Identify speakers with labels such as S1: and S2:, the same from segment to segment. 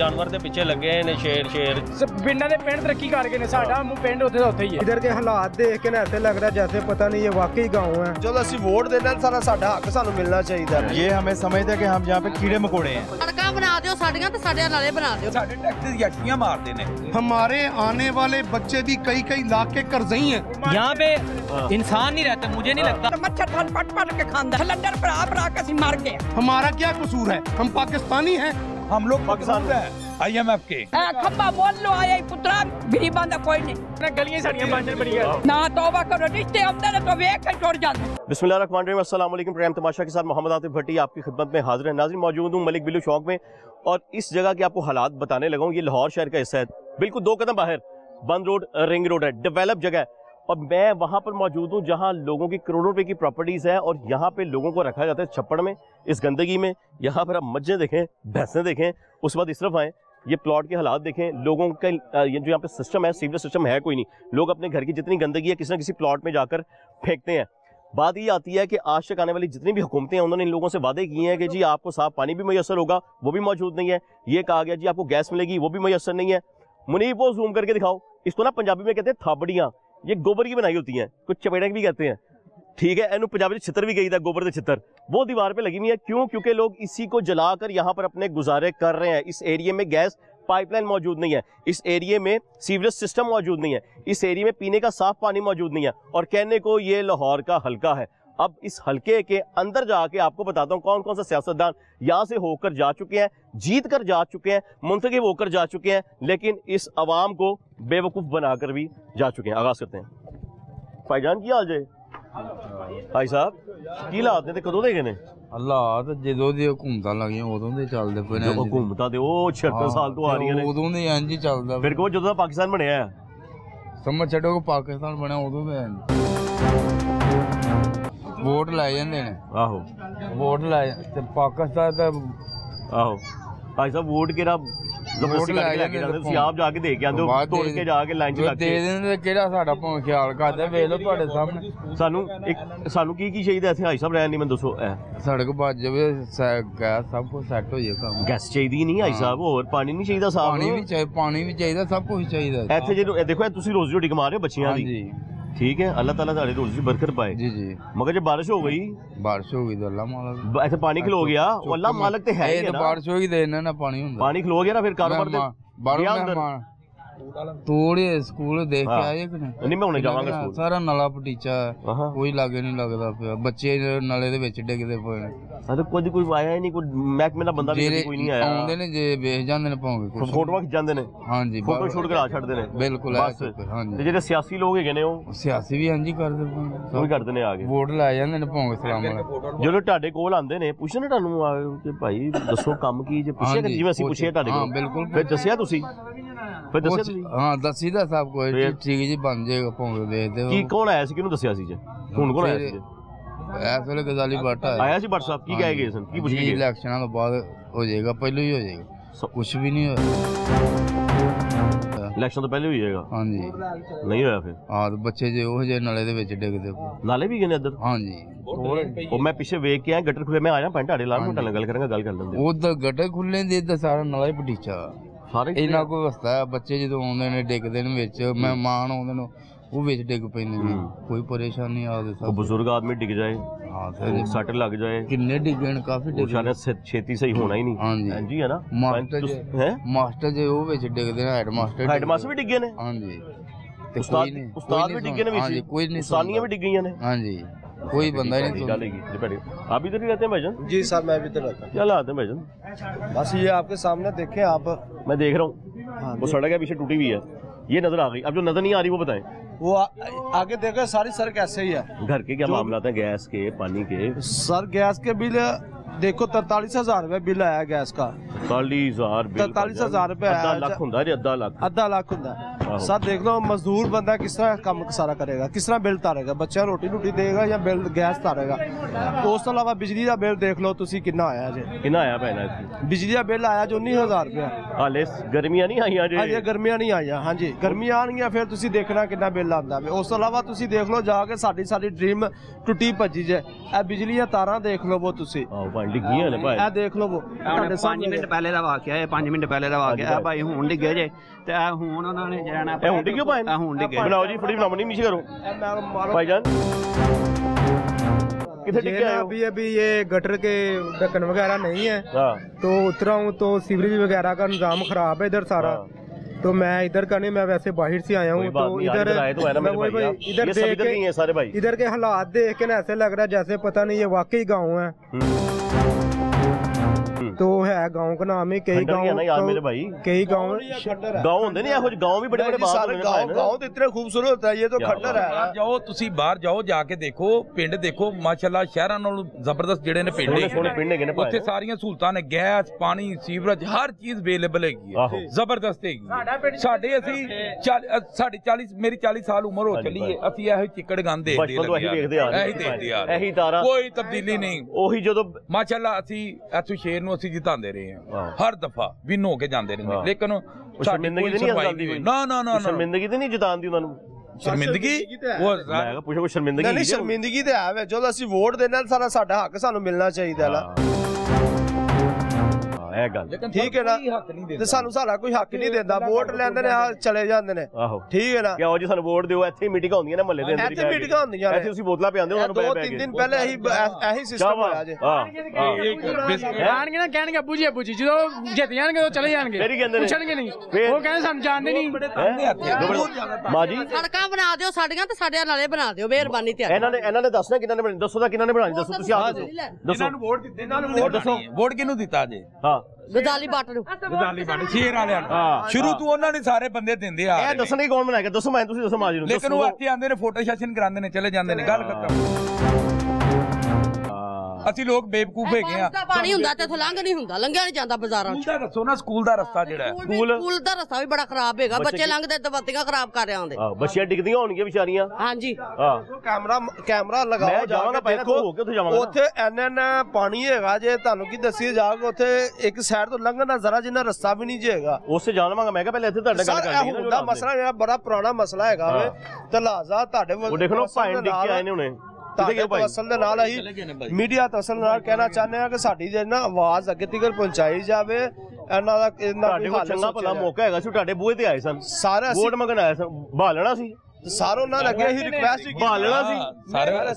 S1: जानवर के पिछे लगे ने शेर
S2: पिंडा दे पिंड तरक्की कर गए ने साडा पिंड उत्थे दा उत्थे ही है।
S3: इधर के हालात देख के ना ऐसे लग रहा है जैसे पता नहीं ये वाकई गाँव है। जो असि वोट देना साडा हक सानू मिलना चाहिए।
S4: ये हमें समझते हैं कि हम यहाँ पे कीड़े मकोड़े हैं।
S5: सड़कां बना दो साडियां ते साडे नाले बना दो।
S4: साडे टैक्स दी गट्टियां मारते ने।
S6: हमारे आने वाले बच्चे भी कई लाख के कर्जई हैं।
S2: यहाँ पे इंसान नहीं रहता, मुझे नहीं लगता।
S5: मच्छर पट के खांदा सिलेंडर भरा के ਅਸੀਂ मर गए।
S6: हमारा क्या कसूर है? हम पाकिस्तानी हैं।
S4: हम लोग पाकिस्तान में हैं IMF के।
S5: खब्बा बोल लो आया पुत्रा गरीबां दा कोई नहीं।
S2: गलियां साड़ियां बंजर बड़ी है
S5: ना तौबा करो रिश्ते आंदे ने तो वेख के छोड़ जाते।
S1: बिस्मिल्लाहिर्रहमानिर्रहीम, अस्सलाम वालेकुम। प्रोग्राम तमाशा के साथ मोहम्मद आतिफ भट्टी आपकी खिदमत में हाजिर है। नाज़रीन, मौजूद हूँ मलिक बिल्लू चौक में और इस जगह के आपको हालात बताने लगा हूँ। ये लाहौर शहर का हिस्सा है, बिल्कुल 2 कदम बाहर बंद रोड रिंग रोड है, डेवलप जगह है और मैं वहाँ पर मौजूद हूँ जहाँ लोगों की करोड़ों रुपए की प्रॉपर्टीज़ है और यहाँ पे लोगों को रखा जाता है छप्पड़ में, इस गंदगी में। यहाँ पर आप मस्जिदें देखें, भैंसें देखें, उस बाद इस तरफ आएँ, ये प्लॉट के हालात देखें। लोगों का ये जो यहाँ पे सिस्टम है, सीवरेज सिस्टम है कोई नहीं। लोग अपने घर की जितनी गंदगी है किसी न किसी प्लॉट में जाकर फेंकते हैं। बात ये आती है कि आज तक आने वाली जितनी भी हुकूमतें हैं उन्होंने इन लोगों से वादे किए हैं कि जी आपको साफ पानी भी मैसर होगा, वो भी मौजूद नहीं है। ये कहा गया जी आपको गैस मिलेगी, वो भी मैसर नहीं है। मुनीब वो जूम करके दिखाओ, इसको ना पंजाबी में कहते हैं थाबड़ियाँ, ये गोबर की बनाई होती हैं, कुछ चपेड़े भी कहते हैं, ठीक है। एनु पंजाबी छितर भी गई था, गोबर से छितर, वो दीवार पे लगी हुई है। क्यों? क्योंकि लोग इसी को जलाकर यहाँ पर अपने गुजारे कर रहे हैं। इस एरिया में गैस पाइपलाइन मौजूद नहीं है, इस एरिया में सीवरेज सिस्टम मौजूद नहीं है, इस एरिया में पीने का साफ पानी मौजूद नहीं है और कहने को ये लाहौर का हल्का है। अब इस हल्के के अंदर जाके आपको बताता हूँ कौन कौन सा सियासतदान यहाँ से होकर जा चुके हैं, जीत कर जा चुके हैं, मुंतखब होकर जा चुके हैं, लेकिन इस अवाम को बेवकूफ़ बनाकर भी जा चुके हैं। आगाज़ करते हैं। भाईजान की हाल जे भाई साहब की हालात ने कदों दे गए ने?
S7: हालात ਜਦੋਂ ਦੀ ਹਕੂਮਤਾਂ ਲੱਗੀਆਂ ਉਦੋਂ ਦੇ ਚੱਲਦੇ ਪਏ ਨੇ।
S1: ਹਕੂਮਤਾਂ ਤੇ ਉਹ 76 ਸਾਲ ਤੋਂ ਆ ਰਹੀਆਂ ਨੇ,
S7: ਉਦੋਂ ਦੇ ਇੰਜ ਹੀ ਚੱਲਦਾ।
S1: ਫਿਰ ਕੋ ਜਦੋਂ ਦਾ ਪਾਕਿਸਤਾਨ ਬਣਿਆ ਹੈ,
S7: ਸਮਝ ਛੱਡੋ ਕਿ ਪਾਕਿਸਤਾਨ ਬਣਿਆ ਉਦੋਂ ਦੇ ਵੋਟ ਲੈ ਜਾਂਦੇ ਨੇ।
S1: ਆਹੋ
S7: ਵੋਟ ਲੈ ਤੇ ਪਾਕਿਸਤਾਨ ਦਾ
S1: ਆਹੋ ਭਾਈ ਸਾਹਿਬ ਵੋਟ ਕਿਹੜਾ
S7: ਵੋਟ ਲੈ ਜਾਂਦੇ
S1: ਤੁਸੀਂ ਆਪ ਜਾ ਕੇ ਦੇ ਕੇ ਆਂਦੇ ਹੋ, ਤੋੜ ਕੇ ਜਾ ਕੇ ਲਾਈਨ 'ਚ ਲੱਗ ਕੇ
S7: ਦੇ ਦਿੰਦੇ। ਕਿਹੜਾ ਸਾਡਾ ਭਾਵੇਂ ਖਿਆਲ ਕਰਦੇ, ਵੇਖ ਲਓ ਤੁਹਾਡੇ ਸਾਹਮਣੇ।
S1: ਸਾਨੂੰ ਕੀ ਚਾਹੀਦਾ ਇੱਥੇ ਭਾਈ ਸਾਹਿਬ ਰਹਿਣ ਲਈ, ਮੈਨੂੰ ਦੱਸੋ।
S7: ਸੜਕ ਬਚ ਜਾਵੇ, ਗੈਸ ਸਭ ਕੁਝ ਸੈੱਟ ਹੋ ਜਾਏ ਕੰਮ।
S1: ਗੈਸ ਚਾਹੀਦੀ ਨਹੀਂ ਭਾਈ ਸਾਹਿਬ, ਹੋਰ ਪਾਣੀ ਨਹੀਂ ਚਾਹੀਦਾ ਸਾਫ?
S7: ਪਾਣੀ ਵੀ ਚਾਹੀਦਾ, ਸਭ ਕੁਝ ਚਾਹੀਦਾ
S1: ਇੱਥੇ। ਜਦੋਂ ਦੇਖੋ ਤੁਸੀਂ ਰੋਜ਼ੀ ਰੋਟੀ ਕਮਾ ਰਹੇ ਹੋ ਬੱਚਿਆਂ ਦੀ, ठीक है, अल्लाह ताला तारी रोजी की बरकत पाए जी जी। मगर जब बारिश हो गई
S7: तो अल्लाह मालिक
S1: ऐसे पानी खलो गया, अल्लाह मालिक तो है ही है ना।
S7: बारिश होगी तो इन्ना ना पानी
S1: खलो गया ना, फिर कारोबार
S7: थोड़े स्कूल देख के आए कि नहीं?
S1: मैं हुणे जावांगा स्कूल।
S7: सारा नला पटीचा कोई लागे नहीं लगदा पिया, बच्चे नले दे विच डिगदे पए ने।
S1: अरे कोई आया ही नहीं, कोई महकमे दा बंदा भी कोई नहीं आया।
S7: आउंदे ने जे वेख जांदे ने भावे कुछ
S1: फोटोआं खिच जांदे ने। हां जी, फोटो शूट करा छड्डदे ने।
S7: बिल्कुल हां जी।
S1: ते जेडे सियासी लोग हैगे ने ओ
S7: सियासी भी हां जी करदे पए,
S1: सब करदे ने आगे
S7: वोट ला जांदे ने भावे सलाम वाला।
S1: ਜਦੋਂ ਤੁਹਾਡੇ ਕੋਲ ਆਂਦੇ ਨੇ ਪੁੱਛਣ ਤੁਹਾਨੂੰ ਕਿ ਭਾਈ ਦੱਸੋ ਕੰਮ ਕੀ, ਜੇ ਪੁੱਛਿਆ ਜਿਵੇਂ ਅਸੀਂ ਪੁੱਛਿਆ ਤੁਹਾਡੇ ਕੋਲ
S7: ਬਿਲਕੁਲ,
S1: ਫਿਰ ਦੱਸਿਆ ਤੁਸੀਂ? ਫਿਰ ਦੱਸਿਆ ਤੁਸੀਂ?
S7: ਹਾਂ ਦੱਸੀਦਾ ਸਭ ਕੁਝ ਠੀਕ ਜੀ ਬਣ ਜਾਏਗਾ, ਭਾਵੇਂ ਦੇਖਦੇ ਹੋ।
S1: ਕੀ ਕੌਣ ਆਇਆ ਸੀ, ਕਿਹਨੂੰ ਦੱਸਿਆ ਸੀ ਜੀ? ਹੁਣ ਕੌਣ ਆਇਆ ਸੀ?
S7: ਇਸ ਵੇਲੇ ਗਜ਼ਾਲੀ ਬੱਟ
S1: ਆਇਆ ਸੀ ਬੱਟ ਸਾਹਿਬ, ਕੀ ਕਹਿ ਗਏ ਸਨ, ਕੀ ਪੁੱਛ ਕੇ ਗਏ?
S7: ਇਲੈਕਸ਼ਨਾਂ ਤੋਂ ਬਾਅਦ ਹੋ ਜਾਏਗਾ, ਪਹਿਲਾਂ ਹੀ ਹੋ ਜਾਏਗਾ, ਕੁਝ ਵੀ ਨਹੀਂ ਹੋਇਆ।
S1: ਇਲੈਕਸ਼ਨ ਤੋਂ ਪਹਿਲੇ ਹੋ ਜਾਏਗਾ?
S7: ਹਾਂਜੀ।
S1: ਨਹੀਂ ਹੋਇਆ ਫਿਰ?
S7: ਹਾਂ, ਤੇ ਬੱਚੇ ਜੇ ਉਹ ਜੇ ਨਾਲੇ ਦੇ ਵਿੱਚ ਡਿੱਗਦੇ
S1: ਨਾਲੇ ਵੀ ਗਏ ਨੇ ਇੱਧਰ?
S7: ਹਾਂਜੀ।
S1: ਉਹ ਮੈਂ ਪਿੱਛੇ ਵੇਖ ਕੇ ਆਇਆ, ਗਟਰ ਖੁੱਲੇ, ਮੈਂ ਆਇਆ ਪੈਂਟ ਢਾੜੇ ਲਾ ਮਿੰਟਾਂ ਨਾਲ ਗੱਲ ਕਰਾਂਗਾ, ਗੱਲ ਕਰ ਲੈਂਦੇ।
S7: ਉਧਰ ਗਟਰ ਖੁੱਲੇ ਦੇ ਇੱਧਰ ਸਾਰਾ ਨਾਲਾ ਹੀ ਪਟੀਚਾ ਸਾਰੇ ਇਹਨਾਂ ਕੋਈ ਵਸਤਾ ਹੈ। ਬੱਚੇ ਜਦੋਂ ਆਉਂਦੇ ਨੇ ਡਿੱਗਦੇ ਨੇ ਵਿੱਚ, ਮਹਿਮਾਨ ਆਉਂਦੇ ਨੇ ਉਹ ਵਿੱਚ ਡਿੱਗ ਪੈਂਦੇ ਨੇ, ਕੋਈ ਪਰੇਸ਼ਾਨੀ ਆਉਂਦੀ। ਸਭ
S1: ਬਜ਼ੁਰਗ ਆਦਮੀ ਡਿੱਗ ਜਾਏ, ਹਾਂ ਤੇ ਸੱਟ ਲੱਗ ਜਾਏ, ਕਿੰਨੇ
S7: ਡਿੱਗੇ ਨੇ, ਕਾਫੀ ਡਿੱਗੇ ਨੇ,
S1: ਛੇਤੀ ਸਹੀ ਹੋਣਾ ਹੀ ਨਹੀਂ। ਹਾਂਜੀ ਹੈ ਨਾ।
S7: ਮਾਸਟਰ ਜੇ ਉਹ ਵਿੱਚ ਡਿੱਗਦੇ ਨੇ, ਹੈਡ ਮਾਸਟਰ
S1: ਵੀ ਡਿੱਗੇ ਨੇ।
S7: ਹਾਂਜੀ,
S1: ਤੇ ਉਸਤਾਦ ਵੀ ਡਿੱਗੇ ਨੇ ਵਿੱਚ,
S7: ਕੋਈ ਨਹੀਂ,
S1: ਸਾਨੀਆਂ ਵੀ ਡਿੱਗ ਗਈਆਂ ਨੇ।
S7: ਹਾਂਜੀ, कोई बंदा ही नहीं
S1: डालेगी। आप इधर ही रहते हैं भाईजान?
S3: जी सर, मैं भी इधर रहता हूँ।
S1: क्या हालात है भाईजान?
S3: बस ये आपके सामने देखें आप।
S1: मैं देख रहा हूँ वो सड़क है पीछे टूटी हुई है, ये नजर आ गई। अब जो नजर नहीं आ रही वो बताएं।
S3: वो आगे देखो, सारी सड़क ऐसे ही है।
S1: घर के क्या मामला है, गैस के, पानी के?
S3: सर गैस के बिल देखो 43,000 रुपए बिल आया गैस का।
S1: 43,000
S3: 43,000 रुपए,
S1: आधा लाख होंदा जी, आधा लाख
S3: होंदा। सर देख लो मजदूर बंदा किस तरह काम सारा करेगा, किस तरह बिल तारेगा, बच्चा रोटी रोटी देगा या बिल गैस तारेगा। उस तो इलावा बिजली का बिल देख लो तुसी कितना आया जे,
S1: कितना आया पैना
S3: बिजली का बिल आया जो 19,000 रुपया।
S1: हाले गर्मियां नहीं आईਆਂ जे,
S3: ਹਾਂਜੀ ਗਰਮੀਆਂ ਨਹੀਂ ਆਈਆਂ। ਹਾਂਜੀ ਗਰਮੀਆਂ ਆਣਗੀਆਂ ਫਿਰ ਤੁਸੀਂ ਦੇਖਣਾ ਕਿੰਨਾ ਬਿੱਲ ਆਉਂਦਾ ਵੇ। ਉਸ ਤੋਂ ਇਲਾਵਾ ਤੁਸੀਂ ਦੇਖ ਲਓ ਜਾ ਕੇ ਸਾਡੀ ਡ੍ਰੀਮ ਟੁੱਟੀ ਭੱਜੀ ਜੇ, ਇਹ ਬਿਜਲੀ ਦੀਆਂ ਤਾਰਾਂ ਦੇਖ ਲਓ ਉਹ ਤੁਸੀਂ,
S1: ਆਹ ਭਾਈ ਡਿੱਗੀਆਂ ਨੇ ਭਾਈ,
S3: ਇਹ ਦੇਖ ਲਓ ਉਹ ਤੁਹਾਡੇ
S8: 5 ਮਿੰਟ ਪਹਿਲੇ ਦਾ ਵਾਕਿਆ ਹੈ, 5 ਮਿੰਟ ਪਹਿਲੇ ਦਾ ਵਾਕਿਆ ਹੈ ਭਾਈ। ਹੁਣ ਡਿੱਗੇ ਜੇ ਤੇ ਇਹ ਹੁਣ ਉਹਨਾਂ ਨੇ ਜਿਹੜਾ ਨਾ
S1: ਇਹ ਹੁਣ ਡਿੱਗਿਓ ਭਾਈ,
S8: ਹੁਣ ਡਿੱਗੇ।
S1: ਬਣਾਓ ਜੀ ਫੜੀ ਬਣਾਉਣੀ ਨੀਚੇ ਕਰੋ ਭਾਈ जान। कितने टिके आए हो?
S3: अभी ये गटर के ढक्कन वगैरह नहीं है, तो उतरा हूँ तो सीवरेज वगैरह का निजाम खराब है इधर सारा। तो मैं इधर का नहीं, मैं वैसे बाहर से आया हूँ। तो इधर इधर इधर के हालात देख के ना ऐसे लग रहा है जैसे पता नहीं ये वाकई गाँव है। तो है गांव का नाम है, कई गांव कई गांव
S1: होंगे नहीं, गांव भी बड़े बड़े
S3: गांव तो इतने खूबसूरत होता है, ये तो खंडर है।
S4: जाओ तुसी बाहर जाओ, जाके देखो पिंड देखो माशाल्लाह, शहरां नालों जबरदस्त जेड़े ने पिंड ने, उत्थे सारियां सहूलतां ने, गैस पानी सीवरेज हर चीज अवेलेबल है, जबरदस्त है। साडे असि साढ़े 40 मेरी 40 साल उम्र हो चली है, असि ਇਹੋ ਚਿੱਕੜ ਗੰਦੇ ਦੇਖਦੇ ਆ, ਇਹੀ ਤਾਰਾ, ਕੋਈ ਤਬਦੀਲੀ ਨਹੀਂ। ਉਹੀ ਜਦੋਂ ਮਾਸ਼ਾਅੱਲਾ ਅਸੀਂ ਇੱਥੋਂ ਸ਼ੇਰ ਨੂੰ ਅਸੀਂ ਜਿਤਾਉਂਦੇ ਰਹੇ ਹਾਂ ਹਰ ਦਫਾ, ਵਿਨ ਹੋ ਕੇ ਜਾਂਦੇ ਰਹਿੰਦੇ, ਲੇਕਿਨ
S1: ਸ਼ਰਮਿੰਦਗੀ ਤੇ ਨਹੀਂ ਆਉਂਦੀ,
S4: ਨਾ
S1: ਸ਼ਰਮਿੰਦਗੀ ਤੇ ਨਹੀਂ ਜਿਤਾਉਂਦੀ ਉਹਨਾਂ ਨੂੰ।
S4: ਸ਼ਰਮਿੰਦਗੀ
S1: ਉਹ ਪੁੱਛੋ ਸ਼ਰਮਿੰਦਗੀ
S3: ਨਹੀਂ, ਸ਼ਰਮਿੰਦਗੀ ਤੇ ਹੈ ਵੇ, ਜਦੋਂ ਅਸੀਂ ਵੋਟ ਦੇਣਾ ਸਾਡਾ ਹੱਕ ਸਾਨੂੰ ਮਿਲਣਾ ਚਾਹੀਦਾ ਹੈ।
S1: ਇਹ ਗੱਲ
S3: ਠੀਕ ਹੈ ਨਾ, ਤੇ ਸਾਨੂੰ ਸਾਡਾ ਕੋਈ ਹੱਕ ਨਹੀਂ ਦਿੰਦਾ, ਵੋਟ ਲੈਂਦੇ ਨੇ ਚਲੇ ਜਾਂਦੇ ਨੇ। ਠੀਕ ਹੈ ਨਾ,
S1: ਕਿਉਂ ਜੀ ਸਾਨੂੰ ਵੋਟ ਦਿਓ, ਇੱਥੇ ਮੀਟਿੰਗਾਂ ਹੁੰਦੀਆਂ ਨੇ ਮਹੱਲੇ ਦੇ ਅੰਦਰ,
S3: ਇੱਥੇ ਮੀਟਿੰਗਾਂ ਹੁੰਦੀਆਂ ਨੇ,
S1: ਇੱਥੇ ਤੁਸੀਂ ਬੋਤਲਾਂ ਪਿਆਉਂਦੇ ਹੋ,
S3: 2-3 ਦਿਨ ਪਹਿਲੇ ਇਹੀ ਸਿਸਟਮ ਹੋਇਆ ਜੇ।
S2: ਆਣਗੇ ਨਾ ਕਹਿਣਗੇ ਅੱਬੂ ਜੀ ਜਦੋਂ ਜਿੱਤ ਜਾਣਗੇ ਉਹ ਚਲੇ ਜਾਣਗੇ, ਪੁੱਛਣਗੇ ਨਹੀਂ, ਉਹ ਕਹਿੰਦੇ ਸਾਨੂੰ ਜਾਣਦੇ ਨਹੀਂ।
S1: ਮਾਂ ਜੀ
S9: ਸੜਕਾਂ ਬਣਾ ਦਿਓ ਸਾਡੀਆਂ, ਤੇ ਸਾਡੇ ਨਾਲੇ ਬਣਾ ਦਿਓ ਮਿਹਰਬਾਨੀ ਤੇ।
S1: ਇਹਨਾਂ ਨੇ ਦੱਸਣਾ ਕਿਹਨਾਂ ਨੇ ਬਣਾਈ, ਦੱਸੋ ਤਾਂ ਕਿਹਨਾਂ ਨੇ ਬਣਾਈ, ਦੱਸੋ ਤੁਸੀਂ ਆਪ ਦੱਸੋ।
S4: ਇਹਨਾਂ ਨੂੰ ਵੋਟ ਦਿੱਤੇ, ਇਹਨਾਂ ਨੂੰ ਵੋਟ ਦੱਸੋ, ਵੋਟ ਕਿਹਨੂੰ ਦਿੱਤਾ ਜੇ?
S1: ਹਾਂ
S9: ਗਜ਼ਾਲੀ ਬੱਟ ਨੂੰ,
S4: ਗਜ਼ਾਲੀ ਬੱਟ ਸ਼ੇਰ ਵਾਲਿਆਂ ਨੂੰ ਸ਼ੁਰੂ ਤੋਂ ਉਹਨਾਂ ਨੇ ਸਾਰੇ ਬੰਦੇ ਦਿੰਦੇ ਆ।
S1: ਇਹ ਦੱਸਣਗੇ ਕੌਣ ਬਣਾਏਗਾ, ਦੱਸੋ ਮੈਂ, ਤੁਸੀਂ ਦੱਸੋ ਮਾਂ ਜੀ ਨੂੰ।
S4: ਲੇਕਿਨ ਉਹ ਇੱਥੇ ਆਉਂਦੇ ਨੇ, ਫੋਟੋ ਸੈਸ਼ਨ ਕਰਾਉਂਦੇ ਨੇ, ਚਲੇ ਜਾਂਦੇ ਨੇ, ਗੱਲ ਖਤਮ। ਅਸੀਂ ਲੋਕ ਬੇਵਕੂਫ ਹੈਗੇ ਆ।
S9: ਪਾਣੀ ਹੁੰਦਾ ਤੇ ਇੱਥੋਂ ਲੰਘ ਨਹੀਂ ਹੁੰਦਾ, ਲੰਘਿਆ ਨਹੀਂ ਜਾਂਦਾ ਬਾਜ਼ਾਰਾਂ ਚ।
S4: ਦੱਸੋ ਨਾ ਸਕੂਲ ਦਾ ਰਸਤਾ ਜਿਹੜਾ
S9: ਸਕੂਲ ਦਾ ਰਸਤਾ ਵੀ ਬੜਾ ਖਰਾਬ ਹੈਗਾ, ਬੱਚੇ ਲੰਘਦੇ ਤੇ ਬੱਤੀਆਂ ਖਰਾਬ ਕਰ ਰਹੇ ਆਉਂਦੇ,
S1: ਬੱਚੀਆਂ ਡਿੱਗਦੀਆਂ ਹੋਣਗੀਆਂ ਵਿਚਾਰੀਆਂ।
S9: ਹਾਂਜੀ
S3: ਕੈਮਰਾ ਲਗਾਓ, ਜਾਵਾਂਗਾ
S1: ਦੇਖੋ
S3: ਉੱਥੇ ਐਨ ਪਾਣੀ ਹੈਗਾ ਜੇ, ਤੁਹਾਨੂੰ ਕੀ ਦੱਸੀਏ ਜਾ ਕੇ ਉੱਥੇ ਇੱਕ ਸਾਈਡ ਤੋਂ ਲੰਘਣ ਦਾ ਜ਼ਰਾ ਜਿੰਨਾ ਰਸਤਾ ਵੀ ਨਹੀਂ ਜੇਗਾ,
S1: ਉਸੇ ਜਾਣਵਾਂਗਾ। ਮੈਂ ਕਿਹਾ ਪਹਿਲੇ ਇੱਥੇ ਤੁਹਾਡੇ ਗੱਲ ਕਰਨੀ ਹੈ
S3: ਨਾ, ਮਸਲਾ ਮੇਰਾ ਬੜਾ ਪੁਰਾਣਾ ਮਸਲਾ ਹੈਗਾ ਵੇ, ਤੇ ਲਾਜ਼ਾ ਤੁਹਾਡੇ
S1: ਉਹ ਦੇਖ ਲਓ ਭਾਈ ਡਿੱਗ ਕੇ ਆਏ ਨੇ ਹੁਣੇ।
S3: ਤਵੱਸਲ ਦੇ ਨਾਲ ਅਸੀਂ ਮੀਡੀਆ ਤਵੱਸਲ ਨਾਲ ਕਹਿਣਾ ਚਾਹੁੰਦੇ ਹਾਂ ਕਿ ਸਾਡੀ ਜਿਹੜੀ ਨਾ ਆਵਾਜ਼ ਅੱਗੇ ਤੱਕ ਪਹੁੰਚਾਈ ਜਾਵੇ। ਇਹਨਾਂ ਦਾ
S1: ਤੁਹਾਡੇ ਕੋਲ ਚੰਗਾ ਭਲਾ ਮੌਕਾ ਹੈਗਾ ਸੀ, ਤੁਹਾਡੇ ਬੂਹੇ ਤੇ ਆਏ ਸਨ ਸਾਰੇ, ਵੋਟ ਮੰਗਣ ਆਏ ਸਨ, ਬਹਾਲਣਾ ਸੀ
S3: ਸਾਰੋਂ ਨਾਲ ਅੱਗੇ ਹੀ ਰਿਕੁਐਸਟ ਕੀਤੀ,
S1: ਬਹਾਲਣਾ ਸੀ
S4: ਸਾਰੇ।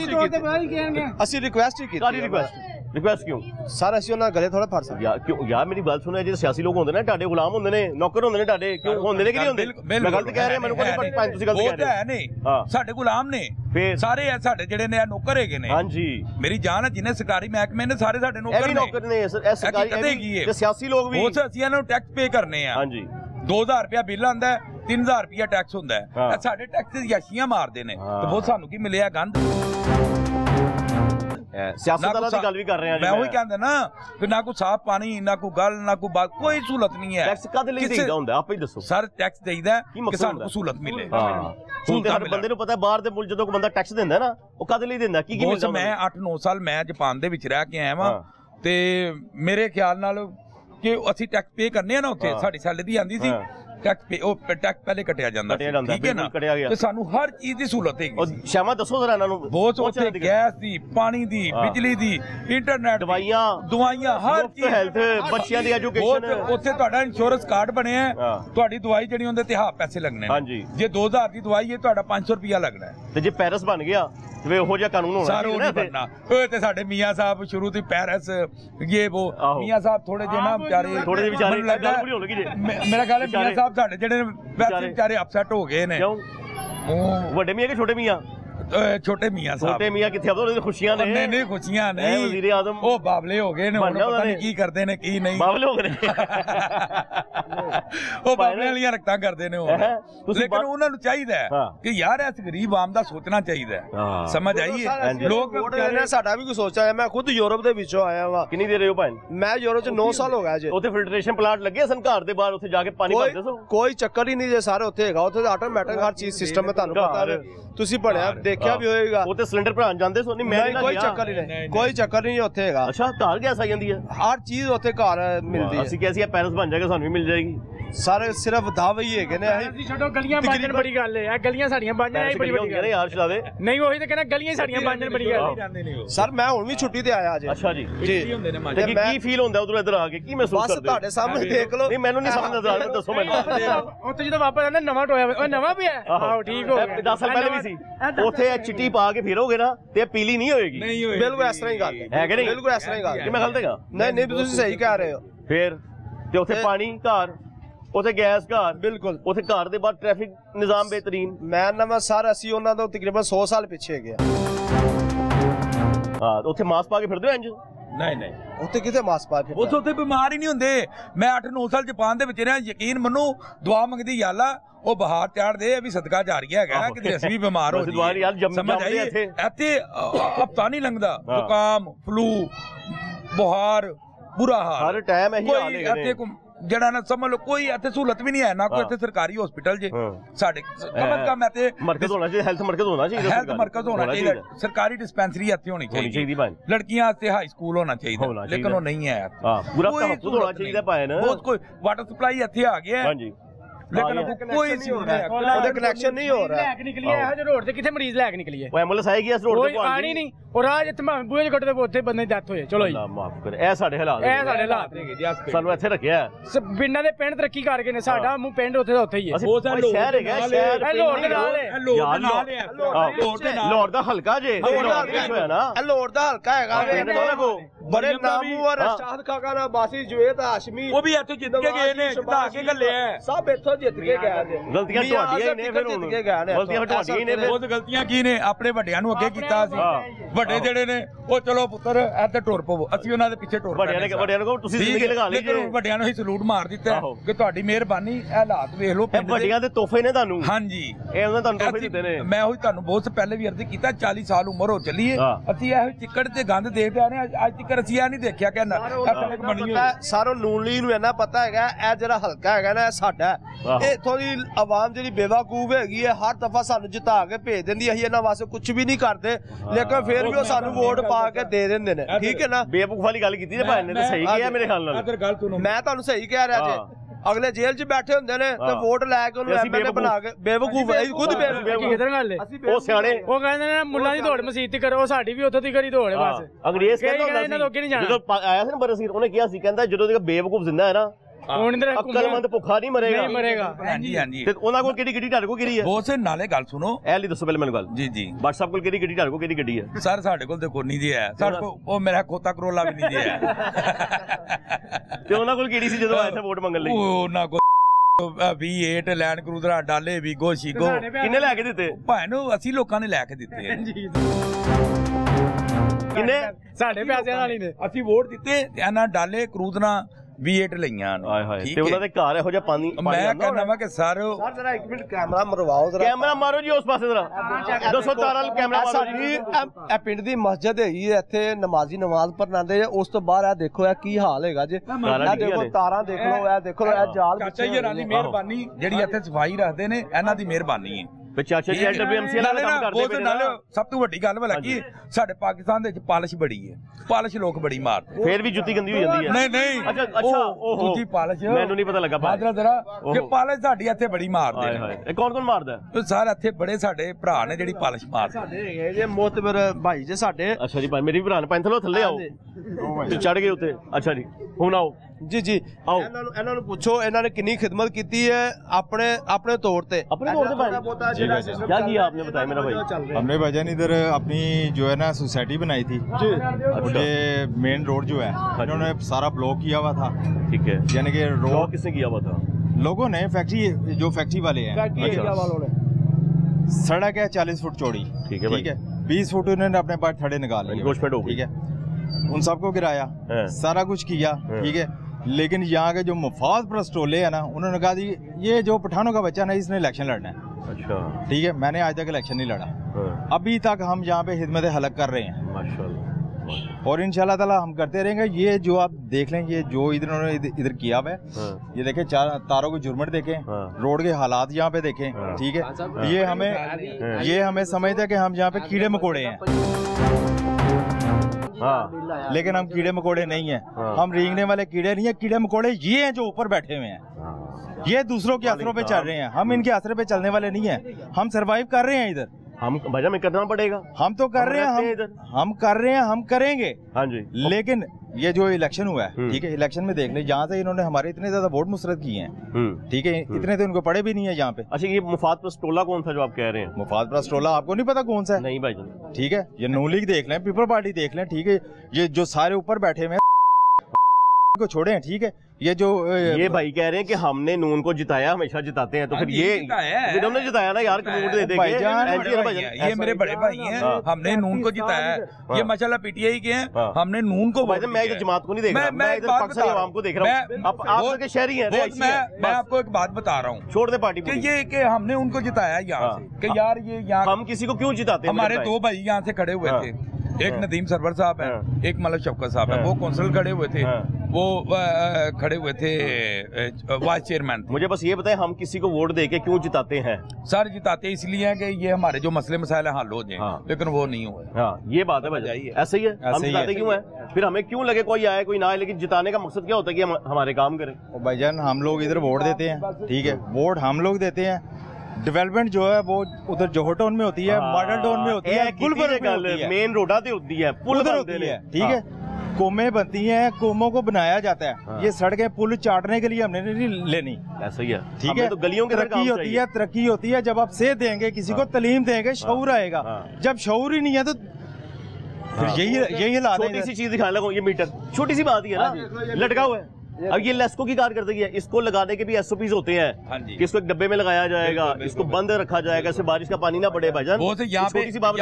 S3: ਅਸੀਂ ਰਿਕੁਐਸਟ ਹੀ ਕੀਤੀ।
S1: ਸਾਰੀ ਰਿਕੁਐਸਟ ਕਿਉਂ
S3: ਸਰ? ਅਸੀਂ ਉਹਨਾਂ ਗਲੇ ਥੋੜਾ ਫੜ ਸਕਦੇ
S1: ਯਾਰ, ਕਿਉਂ ਯਾਰ ਮੇਰੀ ਗੱਲ ਸੁਣੋ, ਜਿਹੜੇ ਸਿਆਸੀ ਲੋਕ ਹੁੰਦੇ ਨੇ ਤੁਹਾਡੇ ਗੁਲਾਮ ਹੁੰਦੇ ਨੇ, ਨੌਕਰ ਹੁੰਦੇ ਨੇ ਤੁਹਾਡੇ, ਕਿਉਂ ਹੁੰਦੇ ਨੇ ਕਿ ਨਹੀਂ ਹੁੰਦੇ? ਮੈਂ ਗਲਤ ਕਹਿ ਰਿਹਾ, ਮੈਨੂੰ ਕੋਈ ਪਤਾ ਨਹੀਂ, ਤੁਸੀਂ ਗਲਤ ਕਹਿ ਰਹੇ ਹੋ।
S4: ਨਹੀਂ, ਸਾਡੇ ਗੁਲਾਮ ਨੇ ਸਾਰੇ, ਸਾਡੇ ਜਿਹੜੇ ਨੇ ਨੌਕਰ ਹੈਗੇ ਨੇ।
S1: ਹਾਂਜੀ
S4: ਮੇਰੀ ਜਾਨ ਹੈ, ਜਿੰਨੇ ਸਰਕਾਰੀ ਮਹਿਕਮੇ ਨੇ ਸਾਰੇ ਸਾਡੇ ਨੌਕਰ
S1: ਨੇ, ਸਰਕਾਰੀ ਤੇ ਸਿਆਸੀ ਲੋਕ ਵੀ।
S4: ਉਸ ਅਸੀਂ ਇਹਨਾਂ ਨੂੰ ਟੈਕਸ ਪੇ ਕਰਨੇ ਆ।
S1: ਹਾਂਜੀ
S4: 2000 ਰੁਪਇਆ ਬਿੱਲ ਆਂਦਾ, 3000 ਰੁਪਇਆ ਟੈਕਸ ਹੁੰਦਾ ਹੈ। ਸਾਡੇ ਟੈਕਸ ਦੀ ਯਾਸ਼ੀਆਂ ਮਾਰਦੇ ਨੇ, ਤੇ ਬਹੁਤ ਸਾਨੂੰ ਕੀ ਮਿਲਿਆ ਗੰਦ।
S1: ਸਿਆਸਤਦਾਨਾਂ ਦੀ ਗੱਲ ਵੀ ਕਰ ਰਹੇ ਆ,
S4: ਮੈਂ ਉਹੀ ਕਹਿੰਦਾ ਨਾ ਕਿ ਨਾ ਕੋਈ ਸਾਫ ਪਾਣੀ, ਨਾ ਕੋਈ ਗੱਲ, ਨਾ ਕੋਈ ਬਾਤ, ਕੋਈ ਸਹੂਲਤ ਨਹੀਂ ਹੈ।
S1: ਟੈਕਸ ਕਦ ਲਈ ਦੇਈਦਾ ਹੁੰਦਾ, ਆਪੇ ਹੀ ਦੱਸੋ
S4: ਸਰ। ਟੈਕਸ ਦੇਈਦਾ ਕਿ ਸਾਨੂੰ ਸਹੂਲਤ ਮਿਲੇ।
S1: ਸਹੂਲਤ ਬੰਦੇ ਨੂੰ ਪਤਾ, ਬਾਹਰ ਦੇ ਮੁਲਕ ਜਦੋਂ ਕੋਈ ਬੰਦਾ ਟੈਕਸ ਦਿੰਦਾ ਨਾ, ਉਹ ਕਦ ਲਈ ਦਿੰਦਾ, ਕੀ ਮਿਲਦਾ?
S4: ਮੈਂ 8-9 ਸਾਲ ਮੈਂ ਜਾਪਾਨ ਦੇ ਵਿੱਚ ਰਹਿ ਕੇ ਆਇਆ ਵਾਂ, ਤੇ ਮੇਰੇ ਖਿਆਲ ਨਾਲ ਕਿ ਅਸੀਂ ਟੈਕਸ ਪੇ ਕਰਨੇ ਆ ਨਾ, ਉੱਥੇ ਸਾਡੀ ਸੈਲਰੀ ਆਂਦੀ ਸੀ, ਟੈਕਸ ਪਹਿਲੇ ਕੱਟਿਆ ਜਾਂਦਾ, ਠੀਕ ਹੈ ਨਾ, ਤੇ ਸਾਨੂੰ ਹਰ ਚੀਜ਼ ਦੀ ਸਹੂਲਤ ਹੈਗੀ।
S1: ਸ਼ਾਮਾ ਦੱਸੋ ਜ਼ਰਾ ਇਹਨਾਂ ਨੂੰ,
S4: ਬਹੁਤ ਉੱਥੇ ਗੈਸ ਦੀ, ਪਾਣੀ ਦੀ, ਬਿਜਲੀ ਦੀ, ਇੰਟਰਨੈਟ, ਦਵਾਈਆਂ ਹਰ ਚੀਜ਼,
S1: ਹੈਲਥ, ਬੱਚਿਆਂ ਦੀ ਐਜੂਕੇਸ਼ਨ।
S4: ਉੱਥੇ ਤੁਹਾਡਾ ਇੰਸ਼ੋਰੈਂਸ ਕਾਰਡ ਬਣਿਆ, ਤੁਹਾਡੀ ਦਵਾਈ ਜਿਹੜੀ ਉਹਦੇ ਤੇ ਹਾਫ ਪੈਸੇ ਲੱਗਣੇ ਨੇ। ਜੇ 2000 ਦੀ ਦਵਾਈ ਹੈ, ਤੁਹਾਡਾ 500 ਰੁਪਇਆ ਲੱਗਣਾ।
S1: ਤੇ ਜੇ ਪੈਰਿਸ ਬਣ ਗਿਆ ਵੇ ਉਹੋ ਜਿਹਾ ਕਾਨੂੰਨ ਹੋਣਾ
S4: ਸਾਰਾ ਨਹੀਂ ਬਣਨਾ। ਉਹ ਤੇ ਸਾਡੇ ਮੀਆਂ ਸਾਹਿਬ ਸ਼ੁਰੂ ਤੋਂ ਪੈਰਿਸ ਇਹ ਉਹ ਮੀਆਂ ਸਾਹਿਬ ਥੋੜੇ ਜਿਹੇ ਨਾ ਵਿਚਾਰੇ,
S1: ਥੋੜੇ ਜਿਹੇ ਵਿਚਾਰੇ ਗੱਲ ਪੂਰੀ ਹੋਣ ਲੱਗੀ ਜੇ।
S4: ਮੇਰਾ ਖਿਆਲ ਹੈ ਮੀਆਂ ਸਾਹਿਬ ਸਾਡੇ ਜਿਹੜੇ ਵੈਸੇ ਵਿਚਾਰੇ ਅਪਸੈਟ ਹੋ ਗਏ ਨੇ।
S1: ਉਹ ਵੱਡੇ ਮੀਆਂ ਕਿ ਛੋਟੇ ਮੀਆਂ?
S4: ਛੋਟੇ ਮੀਆਂ ਸਾਹਿਬ।
S1: ਛੋਟੇ ਮੀਆਂ ਕਿੱਥੇ ਆ? ਖੁਸ਼ੀਆਂ ਨੇ?
S4: ਨਹੀਂ ਖੁਸ਼ੀਆਂ ਨਹੀਂ,
S1: ਵਜ਼ੀਰ ਆਜ਼ਮ
S4: ਉਹ ਬਾਬਲੇ ਹੋ ਗਏ ਨੇ, ਹੁਣ ਪਤਾ ਨਹੀਂ ਕੀ ਕਰਦੇ ਨੇ ਕੀ ਨਹੀਂ।
S1: ਬਾਬਲੇ ਹੋ ਗਏ
S4: ਉਹ ਬਾਬਲੇ ਵਾਲੀਆਂ ਰਕਤਾਂ ਕਰਦੇ ਨੇ ਉਹ। ਲੇਕਿਨ ਉਹਨਾਂ ਨੂੰ ਚਾਹੀਦਾ ਕਿ ਯਾਰ ਇਸ ਗਰੀਬ ਆਮ ਦਾ ਸੋਚਣਾ ਚਾਹੀਦਾ, ਸਮਝ ਆਈ ਹੈ? ਲੋਕ
S3: ਸਾਡਾ ਵੀ ਕੋਈ ਸੋਚਿਆ। ਮੈਂ ਖੁਦ ਯੂਰਪ ਦੇ ਵਿੱਚੋਂ ਆਇਆ ਵਾ।
S1: ਕਿੰਨੀ ਦੇਰ ਹੋ ਭਾਈ?
S3: ਮੈਂ ਯੂਰਪ ਚ 9 ਸਾਲ ਹੋ ਗਿਆ ਜੇ।
S1: ਉੱਥੇ ਫਿਲਟਰੇਸ਼ਨ ਪਲਾਂਟ ਲੱਗੇ ਸਨ ਘਰ ਦੇ ਬਾਹਰ, ਉੱਥੇ ਜਾ ਕੇ ਪਾਣੀ ਭਰਦੇ ਸੋ?
S3: ਕੋਈ ਚੱਕਰ ਹੀ ਨਹੀਂ ਜੇ ਸਾਰੇ ਉੱਥੇ ਹੈਗਾ। ਉੱਥੇ ਆਟੋਮੈਟਿਕ ਹਰ ਚੀਜ਼ ਸਿਸਟਮ ਹੈ, ਤੁਹਾਨੂੰ ਪਤਾ ਹੈ, ਤੁਸੀਂ ਪੜਿਆ ਦੇਖਿਆ ਵੀ ਹੋਏਗਾ।
S1: ਉੱਥੇ ਸਿਲੰਡਰ ਭਰਾਣ ਜਾਂਦੇ ਸੋ? ਨਹੀਂ ਮੈਂ
S3: ਕੋਈ ਚੱਕਰ ਨਹੀਂ, ਕੋਈ ਚੱਕਰ ਨਹੀਂ ਉੱਥੇ ਹੈਗਾ।
S1: ਅੱਛਾ, ਘਰ ਗੈਸ ਆ ਜਾਂਦੀ ਹੈ?
S3: ਹਰ ਚੀਜ਼ ਉੱਥੇ ਘਰ ਮਿਲਦੀ ਹੈ।
S1: ਅਸੀਂ ਕਿਹਾ ਸੀ ਪੈਰਿਸ ਬਣ ਜਾਏਗਾ, ਸਾਨੂੰ ਵੀ ਮਿਲ ਜਾਏਗੀ।
S3: ਸਾਰੇ ਸਿਰਫ ਦਾਅਵੇ ਹੀ ਹੈਗੇ ਨੇ।
S2: ਅਸੀਂ ਛੱਡੋ, ਗਲੀਆਂ ਬਾਂਝਣ ਬੜੀ ਗੱਲ ਹੈ। ਗਲੀਆਂ ਸਾਡੀਆਂ ਬਾਂਝਣ ਇਹ ਬੜੀ ਵੱਡੀ ਗੱਲ ਹੈ ਯਾਰ।
S1: ਚਲਾਵੇ
S2: ਨਹੀਂ, ਉਹੀ ਤਾਂ ਕਹਿੰਦਾ ਗਲੀਆਂ ਸਾਡੀਆਂ ਬਾਂਝਣ ਬੜੀ ਗੱਲ ਹੈ।
S3: ਸਰ ਮੈਂ ਹੁਣ ਵੀ ਛੁੱਟੀ ਤੇ ਆਇਆ ਅੱਜ।
S1: ਅੱਛਾ ਜੀ, ਕੀ ਫੀਲ ਹੁੰਦਾ ਉਧਰੋਂ ਇੱਧਰ ਆ ਕੇ? ਕੀ ਮਹਿਸੂਸ ਕਰਦੇ?
S3: ਬਸ ਤੁਹਾਡੇ ਸਾਹਮਣੇ ਦੇਖ ਲਓ।
S1: ਨਹੀਂ ਮੈਨੂੰ ਨਹੀਂ ਸਮਝ ਨਜ਼ਰ ਆ ਰਿਹਾ, ਦੱਸੋ ਮੈਨੂੰ।
S2: ਉੱਥੇ ਜਦੋਂ ਵਾਪਸ ਆਉਂਦਾ ਨਵਾਂ ਟੋਇਆ, ਉਹ ਨਵਾਂ ਵੀ ਹੈ। ਆਹੋ ਠੀਕ ਹੋ ਗਿਆ।
S1: 10 ਸਾਲ ਪਹਿਲੇ ਵੀ ਸੀ। ਉੱਥੇ ਚਿੱਟੀ ਪਾ ਕੇ ਫਿਰੋਗੇ ਨਾ ਤੇ ਪੀਲੀ ਨਹੀਂ ਹੋਏਗੀ।
S3: ਬਿਲਕੁਲ ਇਸ ਤਰ੍ਹਾਂ ਹੀ ਗੱਲ ਹੈ
S1: ਕਿ ਨਹੀਂ?
S3: ਬਿਲਕੁਲ ਇਸ ਤਰ੍ਹਾਂ ਹੀ ਗੱਲ।
S1: ਕਿ ਮੈਂ ਗਲਤ ਹੈਗਾ?
S3: ਨਹੀਂ ਤੁਸੀਂ ਸਹੀ ਕਹਿ ਰਹੇ ਹੋ।
S1: ਫਿਰ ਤੇ ਉੱਥੇ ਪਾਣੀ ਘਰ, ਉੱਥੇ ਗੈਸ ਘਰ,
S3: ਬਿਲਕੁਲ।
S1: ਉੱਥੇ ਘਰ ਦੇ ਬਾਅਦ ਟ੍ਰੈਫਿਕ ਨਿਜ਼ਾਮ ਬਿਹਤਰੀਨ।
S3: ਮੈਂ ਨਵਾਂ ਸਰ, ਅਸੀਂ ਉਹਨਾਂ ਤੋਂ ਤਕਰੀਬਨ 100 ਸਾਲ ਪਿੱਛੇ ਗਿਆ।
S1: ਹਾਂ, ਉੱਥੇ ਮਾਸਕ ਪਾ ਕੇ ਫਿਰਦੇ ਹੋ ਇੰਜ?
S4: ਨਹੀਂ
S3: ਉੱਥੇ ਕਿਤੇ ਮਾਸਕ ਪਾ ਕੇ
S4: ਉੱਥੇ ਬਿਮਾਰ ਹੀ ਨਹੀਂ ਹੁੰਦੇ। ਮੈਂ 8-9 ਸਾਲ ਜਾਪਾਨ ਦੇ ਵਿੱਚ ਰਿਹਾ, ਯਕੀਨ ਮੰਨੋ, ਦੁਆ ਮੰਗਦੀ ਯਾਲਾ ਉਹ ਬਹਾਰ ਚਾੜਦੇ ਆ ਵੀ ਸਦਕਾ ਜਾਰੀਆ ਹੈਗਾ, ਕਿਤੇ ਅਸੀਂ ਵੀ ਬਿਮਾਰ ਹੋ ਜਾਈਏ। ਸਮਝ ਆਈ? ਇੱਥੇ ਹਫਤਾ ਨਹੀਂ ਲੰਘਦਾ, ਜ਼ੁਕਾਮ, ਫਲੂ, ਬੁਹਾਰ, ਬੁਰਾ ਹਾਲ
S1: ਹਰ ਟਾਈਮ ਇਹੀ ਹਾਲ ਹੈ।
S4: ਇੱਥੇ ਜਿਹੜਾ ਨਾ ਸਮਝ ਲਓ ਕੋਈ ਇੱਥੇ ਸਹੂਲਤ ਵੀ ਨਹੀਂ ਹੈ, ਨਾ ਕੋਈ ਇੱਥੇ ਸਰਕਾਰੀ ਹਸਪੀਟਲ ਜੇ ਸਾਡੇ ਕਮ ਕਮ ਇੱਥੇ
S1: ਮਰਕਜ਼ ਹੋਣਾ ਚਾਹੀਦਾ, ਹੈਲਥ ਮਰਕਜ਼ ਹੋਣਾ ਚਾਹੀਦਾ,
S4: ਹੈਲਥ ਮਰਕਜ਼ ਹੋਣਾ ਚਾਹੀਦਾ, ਸਰਕਾਰੀ ਡਿਸਪੈਂਸਰੀ ਇੱਥੇ ਹੋਣੀ ਚਾਹੀਦੀ, ਲੜਕੀਆਂ ਵਾਸਤੇ ਹਾਈ ਸਕੂਲ ਹੋਣਾ ਚਾਹੀਦਾ, ਲੇਕਿਨ ਉਹ ਨਹੀਂ ਹੈ।
S1: ਪੂਰਾ ਤਹਫੁਜ਼ ਹੋਣਾ ਚਾਹੀਦਾ ਭਾਵੇਂ ਨਾ।
S4: ਬਹੁਤ ਕੋਈ ਵਾਟਰ ਸਪਲਾਈ ਇੱਥੇ ਆ ਗਿਆ
S1: ਹਾਂਜੀ,
S4: ਲੇਕਿਨ ਕੋਈ
S3: ਉਹਦਾ ਕਨੈਕਸ਼ਨ ਨਹੀਂ ਹੋ ਰਿਹਾ।
S2: ਲੈ ਕੇ ਨਿਕਲੀ ਹੈ ਜੋ ਰੋਡ ਤੇ, ਕਿੱਥੇ ਮਰੀਜ਼ ਲੈ ਕੇ ਨਿਕਲੀ ਹੈ?
S1: ਉਹ ਐਂਬੂਲੈਂਸ ਆਏਗੀ ਇਸ ਰੋਡ ਤੇ?
S2: ਕੋਈ ਆਣੀ ਨਹੀਂ। ਔਰ ਆ ਜਿੱਥੇ ਬੂਹੇ ਚ ਕੱਟਦੇ ਉੱਥੇ ਬੰਦੇ ਦੀ ਡੈਥ ਹੋਏ। ਚਲੋ ਜੀ,
S1: ਮਾਫ ਕਰੇ, ਇਹ ਸਾਡੇ ਹਾਲਾਤ
S2: ਇਹ ਸਾਡੇ ਹਾਲਾਤ ਨੇ।
S1: ਸਾਨੂੰ ਇੱਥੇ ਰੱਖਿਆ
S2: ਪਿੰਡਾਂ ਦੇ ਪਿੰਡ ਤਰੱਕੀ ਕਰ ਗਏ ਨੇ, ਸਾਡਾ ਮੂੰਹ ਪਿੰਡ ਉੱਥੇ ਦਾ ਉੱਥੇ ਹੀ ਹੈ।
S1: ਉਹ ਸ਼ਹਿਰ ਹੈਗਾ, ਸ਼ਹਿਰ
S2: ਲੋੜ ਦੇ ਨਾਲ ਹੈ।
S1: ਲੋੜ ਦਾ ਹਲਕਾ ਜੇ ਹੋਇਆ ਨਾ,
S3: ਲੋੜ ਦਾ ਹਲਕਾ ਹੈਗਾ। ਬੜੇ ਨਾਮੂਰ ਰਸ਼ਾਦ ਖਾਗਾ ਨਾ ਬਾਸੀ ਜਵੇਦ ਹਾਸ਼ਮੀ,
S4: ਉਹ ਵੀ ਇੱਥੋਂ ਜਿੱਤ ਕੇ ਗਏ ਨੇ, ਜਿੱਤਾ ਕੇ ਗੱਲਿਆ
S3: ਸਭ ਇੱਥੋਂ ਜਿੱਤ ਕੇ ਗਏ ਨੇ।
S1: ਗਲਤੀਆਂ ਤੁਹਾਡੀਆਂ ਨੇ, ਫਿਰ ਹੁਣ ਗਲਤੀਆਂ ਤੁਹਾਡੀਆਂ ਨੇ।
S4: ਬਹੁਤ ਗਲਤੀਆਂ ਕੀ ਨੇ, ਆਪਣੇ ਵੱਡਿਆਂ ਨੂੰ ਅੱਗੇ ਕੀਤਾ ਸੀ। ਵੱਡੇ ਜਿਹੜੇ ਨੇ ਉਹ ਚਲੋ ਪੁੱਤਰ ਇੱਥੇ ਟੁਰ ਪਵੋ, ਅਸੀਂ ਉਹਨਾਂ ਦੇ ਪਿੱਛੇ ਟੁਰ ਪਏ।
S1: ਵੱਡਿਆਂ ਨੂੰ ਤੁਸੀਂ ਜ਼ਿੰਦਗੀ ਲਗਾ ਲਈ ਜੇ।
S4: ਵੱਡਿਆਂ ਨੂੰ ਹੀ ਸਲੂਟ ਮਾਰ ਦਿੱਤਾ ਕਿ ਤੁਹਾਡੀ ਮਿਹਰਬਾਨੀ, ਇਹ ਹਾਲਾਤ ਵੇਖ ਲਓ।
S1: ਵੱਡਿਆਂ ਦੇ ਤੋਹਫੇ ਨੇ ਤੁਹਾਨੂੰ।
S4: ਹਾਂਜੀ,
S1: ਇਹ ਉਹਨਾਂ ਤੁਹਾਨੂੰ ਤੋਹਫੇ ਦਿੱਤੇ ਨੇ।
S4: ਮੈਂ ਉਹੀ ਤੁਹਾਨੂੰ ਬਹੁਤ ਪਹਿਲੇ ਵੀ ਅਰਜ਼ ਕੀਤਾ, 40 ਸਾਲ ਉਮਰ ਹੋ ਚੱਲੀ ਏ, ਅਸੀਂ ਇਹੋ ਚਿੱਕੜ ਤੇ ਗੰਦ ਦੇਖਦੇ ਆ ਰਹੇ, ਅੱਜ ਤੱਕ ਅਸੀਂ ਇਹ ਨਹੀਂ ਦੇਖਿਆ ਕਿ ਸੜਕ ਬਣੀ ਹੋਈ।
S3: ਸਾਰੋਂ ਨੂਨਲੀ ਨੂੰ ਇੰਨਾ ਪਤਾ ਹੈਗਾ, ਇਹ ਜਿਹੜਾ ਹਲਕਾ ਹੈਗਾ ਨਾ, ਇਹ ਸਾਡਾ। ਇੱਥੋਂ ਦੀ ਆਵਾਮ ਜਿਹੜੀ ਬੇਵਕੂਫ ਹੈਗੀ ਹੈ, ਹਰ ਦਫਾ ਸਾਨੂੰ ਜਿਤਾ ਕੇ ਭੇਜ ਦਿੰਦੀ। ਅਸੀਂ ਇਹਨਾਂ ਵਾਸਤੇ ਕੁਝ ਵੀ ਨਹੀਂ ਕਰਦੇ, ਲੇਕਿਨ ਫਿਰ ਵੀ ਉਹ ਸਾਨੂੰ ਵੋਟ ਪਾ ਕੇ ਦੇ ਦਿੰਦੇ ਨੇ। ਠੀਕ ਹੈ ਨਾ?
S1: ਬੇਵਕੂਫ ਵਾਲੀ ਗੱਲ ਕੀਤੀ ਭਾਈ ਨੇ, ਤਾਂ ਸਹੀ ਕਿਹਾ ਮੇਰੇ ਖਿਆਲ ਨਾਲ।
S3: ਮੈਂ ਤੁਹਾਨੂੰ ਸਹੀ ਕਹਿ ਰਿਹਾ ਜੀ। ਅਗਲੇ ਜੇਲ੍ਹ 'ਚ ਬੈਠੇ ਹੁੰਦੇ ਨੇ ਤੇ ਵੋਟ ਲੈ ਕੇ ਉਹਨੂੰ ਐਮਐਲਏ ਬਣਾ ਕੇ ਬੇਵਕੂਫ ਹੈ, ਖੁਦ ਬੇਵਕੂਫ।
S2: ਕਿਧਰ ਗੱਲ ਹੈ?
S1: ਉਹ ਸਿਆਣੇ
S2: ਉਹ ਕਹਿੰਦੇ ਨੇ ਮੁੱਲਾਂ ਦੀ ਦੌੜ ਮਸੀਤ ਤੇ ਕਰੋ, ਸਾਡੀ ਵੀ ਉੱਥੋਂ ਦੀ ਕਰੀ ਦੌੜ ਬਸ।
S1: ਅੰਗਰੇਜ਼ ਕਹਿੰਦਾ ਇਹਨਾਂ ਤੋਂ ਅੱਗੇ ਨਹੀਂ ਜਾਣਾ। ਜਦੋਂ ਆਇਆ ਸੀ ਨਾ ਬਰਸੀਰ, ਉਹਨੇ ਕਿਹਾ ਸੀ, ਕਹਿੰਦਾ ਜਦੋਂ ਤੱਕ ਬੇਵਕੂਫ ਜ਼ਿੰਦਾ ਹੈ ਨਾ, ਅਕਲਮੰਦ ਭੁੱਖਾ ਨਹੀਂ ਮਰੇਗਾ।
S4: ਹਾਂਜੀ ਹਾਂਜੀ।
S1: ਤੇ ਉਹਨਾਂ ਕੋਲ ਕਿਹੜੀ ਗੱਡੀ ਤੁਹਾਡੇ ਕੋਲ ਕਿਹੜੀ ਹੈ?
S4: ਬਹੁਤ ਨਾਲੇ ਗੱਲ ਸੁਣੋ,
S1: ਇਹ ਲਈ ਦੱਸੋ ਪਹਿਲੇ ਮੈਨੂੰ ਗੱਲ।
S4: ਜੀ ਜੀ,
S1: WhatsApp ਕੋਲ ਕਿਹੜੀ ਗੱਡੀ ਤੁਹਾਡੇ ਕੋਲ, ਕਿਹੜੀ ਗੱਡੀ ਹੈ?
S4: ਸਰ ਸਾਡੇ ਕੋਲ ਤੇ ਕੋਈ ਨਹੀਂ ਜੀ ਹੈ, ਸਾਡੇ ਕੋਲ ਉਹ ਮੇਰਾ ਖੋਤਾ ਕਰੋਲਾ ਵੀ ਨਹੀਂ ਜੀ ਹੈ।
S1: ਤੇ ਉਹਨਾਂ ਕੋਲ ਕਿਹੜੀ ਸੀ ਜਦੋਂ ਆਇਆ ਸੀ ਵੋਟ ਮੰਗਣ ਲਈ?
S4: ਉਹਨਾਂ ਕੋਲ V8 ਲੈਂਡ ਕਰੂਜ਼ਰ, ਡਾਲੇ, ਵੀਗੋ, ਸ਼ੀਗੋ।
S1: ਕਿੰਨੇ ਲੈ ਕੇ ਦਿੱਤੇ?
S4: ਭਾਵੇਂ ਨੂੰ ਅਸੀਂ ਲੋਕਾਂ ਨੇ ਲੈ ਕੇ ਦਿੱਤੇ।
S1: ਕਿੰਨੇ?
S2: ਸਾਡੇ ਪੈਸਿਆਂ ਨਾਲ ਹੀ ਨੇ।
S4: ਅਸੀਂ ਵੋਟ ਦਿੱਤੇ, ਇਹਨਾਂ ਡਾਲੇ, ਕਰੂਜ਼ਰਾਂ, V8 ਲਈਆਂ।
S1: ਤੇ ਉਹਨਾਂ ਦੇ ਘਰ ਇਹੋ ਜਿਹਾ ਪਾਣੀ।
S4: ਮੈਂ ਕਹਿੰਦਾ ਵਾ ਕਿ ਸਰ
S3: ਜਰਾ ਇੱਕ ਮਿੰਟ ਕੈਮਰਾ ਮਰਵਾਓ, ਜਰਾ
S1: ਕੈਮਰਾ ਮਾਰੋ ਜੀ ਉਸ ਪਾਸੇ, ਜਰਾ ਦੱਸੋ ਤਾਰਾ ਕੈਮਰਾ ਮਾਰੋ ਜੀ।
S3: ਇਹ ਪਿੰਡ ਦੀ ਮਸਜਿਦ ਹੈਗੀ ਹੈ, ਇੱਥੇ ਨਮਾਜ਼ੀ ਨਮਾਜ਼ ਪੜ੍ਹਨਾਉਂਦੇ ਆ। ਉਸ ਤੋਂ ਬਾਹਰ ਇਹ ਦੇਖੋ ਇਹ ਕੀ ਹਾਲ ਹੈਗਾ ਜੀ। ਇਹ ਦੇਖੋ ਤਾਰਾਂ ਦੇਖ ਲਓ, ਇਹ ਦੇਖੋ, ਇਹ ਜਾਲ।
S4: ਚਾਚਾ ਜੀ ਹੋਰਾਂ ਦੀ ਮਿਹਰਬਾਨੀ, ਜਿਹੜੀ ਇੱਥੇ ਸਫਾਈ ਰੱਖਦੇ ਨੇ, ਇਹਨਾਂ ਦੀ ਮਿਹਰਬਾਨੀ ਹੈ।
S1: ਚਾਚਾ ਜੀ LWMC ਵਾਲਾ ਕੰਮ ਕਰਦੇ ਪਏ ਨੇ।
S4: ਸਭ ਤੋਂ ਵੱਡੀ ਗੱਲ ਭਲਾ ਕੀ ਸਾਡੇ ਪਾਕਿਸਤਾਨ ਦੇ ਵਿੱਚ ਪਾਲਿਸ਼ ਬੜੀ ਹੈ, ਪਾਲਿਸ਼ ਲੋਕ ਬੜੀ ਮਾਰਦੇ,
S1: ਫੇਰ ਵੀ ਜੁੱਤੀ ਗੰਦੀ ਹੋ ਜਾਂਦੀ ਹੈ।
S4: ਨਹੀਂ
S1: ਅੱਛਾ
S4: ਦੂਜੀ ਪਾਲਿਸ਼
S1: ਮੈਨੂੰ ਨਹੀਂ ਪਤਾ ਲੱਗਾ।
S4: ਬਾਦਰਾ ਜ਼ਰਾ ਕਿ ਪਾਲਿਸ਼ ਸਾਡੀ ਇੱਥੇ ਬੜੀ ਮਾਰਦੇ ਨੇ।
S1: ਇਹ ਕੌਣ ਮਾਰਦਾ?
S4: ਸਰ ਇੱਥੇ ਬੜੇ ਸਾਡੇ ਭਰਾ ਨੇ ਜਿਹੜੀ ਪਾਲਿਸ਼ ਮਾਰਦੇ।
S3: ਸਾਡੇ ਹੈਗੇ ਜੇ ਮੋਤਬਰ ਭਾਈ ਜੇ ਸਾਡੇ।
S1: ਅੱਛਾ ਜੀ ਭਾਈ, ਮੇਰੀ ਭਰਾ ਨੇ ਪੈਂਥਲੋ ਥੱਲੇ ਆਓ, ਚੜ ਗਏ ਉੱਤੇ। ਅੱਛਾ ਜੀ, ਹੁਣ ਆਓ।
S3: जी जी आओ, ਇਹਨਾਂ ਨੂੰ ਪੁੱਛੋ ਇਹਨਾਂ ਨੇ ਕਿੰਨੀ ਖਿਦਮਤ ਕੀਤੀ है अपने तौर पे।
S1: अपने तौर पे भाई क्या किया आपने, बताया मेरा भाई।
S10: हमने भाईजान इधर अपनी जो है ना सोसाइटी बनाई थी, मुझे मेन रोड जो है इन्होंने सारा ब्लॉक किया हुआ था।
S1: ठीक है,
S10: यानी कि रोड
S1: किसने किया हुआ था?
S10: लोगों ने, फैक्ट्री जो फैक्ट्री वाले हैं,
S3: फैक्ट्री वालों ने
S10: सड़क है 40 फुट चौड़ी, ठीक है 20 फुट उन्होंने अपने पास थड़े निकाले, ठीक है, उन सबको गिराया, सारा कुछ किया, ठीक है। लेकिन यहाँ के जो मुफाद परस्त टोले है ना, उन्होंने कहा ये जो पठानों का बच्चा ना इसने इलेक्शन लड़ना है। अच्छा, ठीक है, मैंने आज तक इलेक्शन नहीं लड़ा। अभी तक हम यहाँ पे खिदमत हलक कर रहे हैं माशाल्लाह, और इंशाल्लाह ताला हम करते रहेंगे। ये जो आप देख लें, ये जो इन्होंने इधर किया हुआ है, ये देखें तारों की जुर्मट देखें, रोड के हालात यहाँ पे देखें, ठीक है। ये हमें समझते हैं कि हम यहाँ पे कीड़े मकोड़े हैं, लेकिन हम कीड़े मकोड़े नहीं हैं। हम रेंगने वाले कीड़े नहीं है, कीड़े मकोड़े ये हैं जो ऊपर बैठे हुए हैं, ये दूसरों के असरों पे चल रहे हैं। हम इनके असर पे चलने वाले नहीं है, हम सरवाइव कर रहे हैं इधर।
S1: हम वजह में करना पड़ेगा, हम तो कर रहे हैं,
S10: हम कर रहे हैं, हम करेंगे।
S1: हाँ जी,
S10: लेकिन ये जो इलेक्शन हुआ है, ठीक है, इलेक्शन में देख ले, जहाँ से इन्होंने हमारे इतने ज्यादा वोट मुसरत किए हैं, ठीक है, इतने तो इनको पड़े भी नहीं है यहाँ पे।
S1: अच्छा, ये मुफाद परस्त टोला कौन था जो आप कह रहे हैं?
S10: मुफाद परस्त टोला आपको नहीं पता कौन सा है?
S1: नहीं भाई,
S10: ठीक है, ये नून लीग देख लें, पीपल पार्टी देख लें, ठीक है, ये जो सारे ऊपर बैठे हुए हैं को छोड़े हैं, ठीक है। ये जो
S1: ये भाई कह रहे हैं कि हमने नून को जिताया, हमेशा जिताते हैं, तो फिर ये हमने जिताया ना यार, वोट दे देंगे।
S4: ये मेरे बड़े भाई हैं, हमने नून को जिताया है। ये माशाल्लाह पीटीआई के हैं, हमने नून को।
S1: मैं इधर जमात को नहीं देख रहा, मैं इधर पाकिस्तानी आवाम को देख रहा हूँ। आप शहरी हैं,
S4: मैं आपको एक बात बता रहा हूँ,
S1: छोड़ दे पार्टी
S4: कि ये कि हमने उनको जिताया यहाँ से, कि यार ये यहाँ
S1: हम किसी को क्यों जिताते हैं?
S4: हमारे दो भाई यहाँ से खड़े हुए थे, एक नदीम सरवर साहब है, एक मलक शौकत साहब है, वो कौंसिल खड़े हुए थे, वो खड़े हुए थे वाइस चेयरमैन।
S1: मुझे बस ये बताएं, हम किसी को वोट देके क्यों जिताते हैं?
S4: सर जिताते इसलिए हैं कि ये हमारे जो मसले मसाइल हल हो जाए, लेकिन वो नहीं हुए।
S1: ये बात है भाई, ऐसे ही है, हम जिताते क्यों है? फिर हमें क्यों लगे कोई आए कोई ना आए, लेकिन जिताने का मकसद क्या होता है कि हम हमारे काम करें?
S10: भाईजान हम लोग इधर वोट देते हैं, ठीक है, वोट हम लोग देते हैं। डेवलपमेंट जो है वो उधर जोहर टाउन में होती है, मॉडल टाउन में होती है, गुलबर्ग में होती है,
S1: मेन रोडा पे होती है, पुल
S10: होती है, ठीक है, कोमें बनती हैं, कोमों को बनाया जाता है। ये सड़कें पुल चाटने के लिए हमने नहीं लेनी,
S1: ऐसा ही है,
S10: ठीक है।
S1: तो गलियों की
S10: तरक्की होती है, तरक्की होती है जब आप सेध देंगे, किसी को तालीम देंगे, शऊर आएगा। जब शऊर ही नहीं है तो फिर यही हालात है।
S1: छोटी सी चीज दिखाने लगा, ये मीटर छोटी सी बात ही है ना, लटका हुआ है। अब ये लेस्को की कारकर्दगी है, इसको लगाने के भी एसओपीज होते हैं कि इसको एक डब्बे में लगाया जाएगा, इसको बंद रखा जाएगा, इससे बारिश का पानी ना पड़े। भाईजान
S4: वो से यहाँ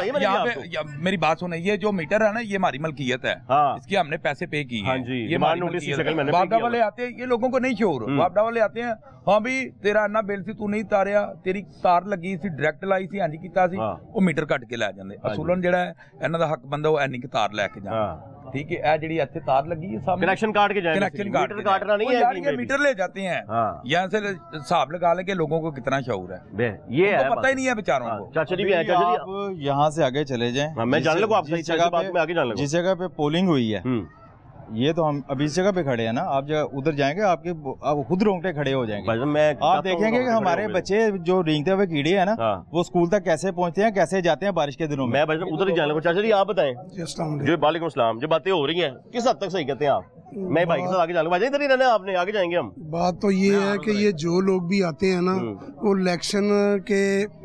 S4: पे मेरी बात सुने, ये जो मीटर है ना, ये हमारी मलकियत है, इसकी हमने पैसे पे की है, ये हमारी मलकियत है। वापडा वाले आते हैं, ये लोगों को नहीं शोर, वापडा वाले आते हैं, हाँ भी तेरा इन्ना बिल सी तू नहीं तारिया, तेरी तार लगी सी डायरेक्ट लाई सी, हांजी कीता सी, वो मीटर कट के लै जांदे। असूलन जेड़ा है इन्हां दा हक बनदा वो एनी की तार लैके जांदे, ठीक है। ए जेड़ी इत्थे तार लगी है सामने,
S1: कनेक्शन काट के जाएंगे,
S4: कनेक्शन काटना नहीं है यार, ये मीटर ले जाते हैं। यहाँ से हिसाब लगा ले के लोगों को कितना शऊर है, ये है पता ही नहीं है बेचारों को।
S10: चाचा जी भी है, चाचा जी आप यहाँ से आगे चले जाएं,
S1: मैं जान लूँ आप
S10: जिस जगह पे पोलिंग हुई है, ये तो हम अभी इस जगह पे खड़े हैं ना, आप उधर जाएंगे आप खुद रोंगटे खड़े हो जाएंगे। आप देखेंगे कि हमारे बच्चे जो रेंगते हुए कीड़े हैं ना, वो स्कूल तक कैसे पहुंचते हैं, कैसे जाते हैं बारिश के दिनों में।
S1: मैं उधर ही जाने को। चाचा जी आप बताएं, जो वालेकुम सलाम, जो बातें हो रही हैं किस हद तक सही कहते हैं आप? मैं भाई के साथ आगे जाऊंगा, इधर ही रहना है आपने, आगे जाएंगे हम।
S6: बात तो ये है कि ये जो लोग भी आते हैं ना, वो इलेक्शन के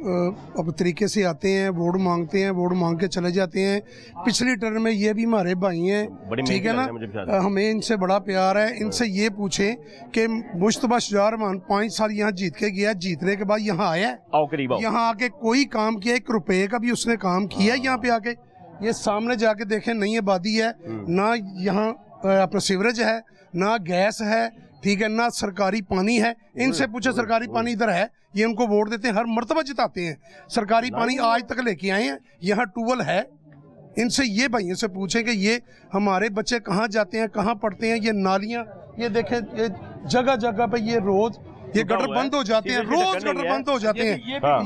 S6: अब तरीके से आते हैं, वोट मांगते हैं, वोट मांग के चले जाते हैं। पिछली टर्म में ये भी हमारे भाई हैं, ठीक है ना, हमें इनसे बड़ा प्यार है। इनसे ये पूछें कि मुश्तबा शुजा रहमान 5 साल यहाँ जीत के गया, जीतने के बाद यहाँ आया, यहाँ आके कोई काम किया, 1 रुपए का भी उसने काम किया यहाँ पे आके? ये सामने जाके देखें, नई आबादी है ना, यहाँ अपना सीवरेज है ना, गैस है, ठीक है ना, सरकारी पानी है। इनसे पूछे सरकारी पानी इधर है, ये उनको वोट देते हैं, हर मर्तबा जिताते हैं। सरकारी पानी आज तक लेके आए हैं, यहाँ ट्यूबवेल है। इनसे ये भाइयों से पूछें कि ये हमारे बच्चे कहाँ जाते हैं, कहाँ पढ़ते हैं। ये नालियाँ, ये देखें, ये जगह जगह पे ये रोज ये गटर बंद हो जाते हैं, रोज गटर बंद हो जाते हैं।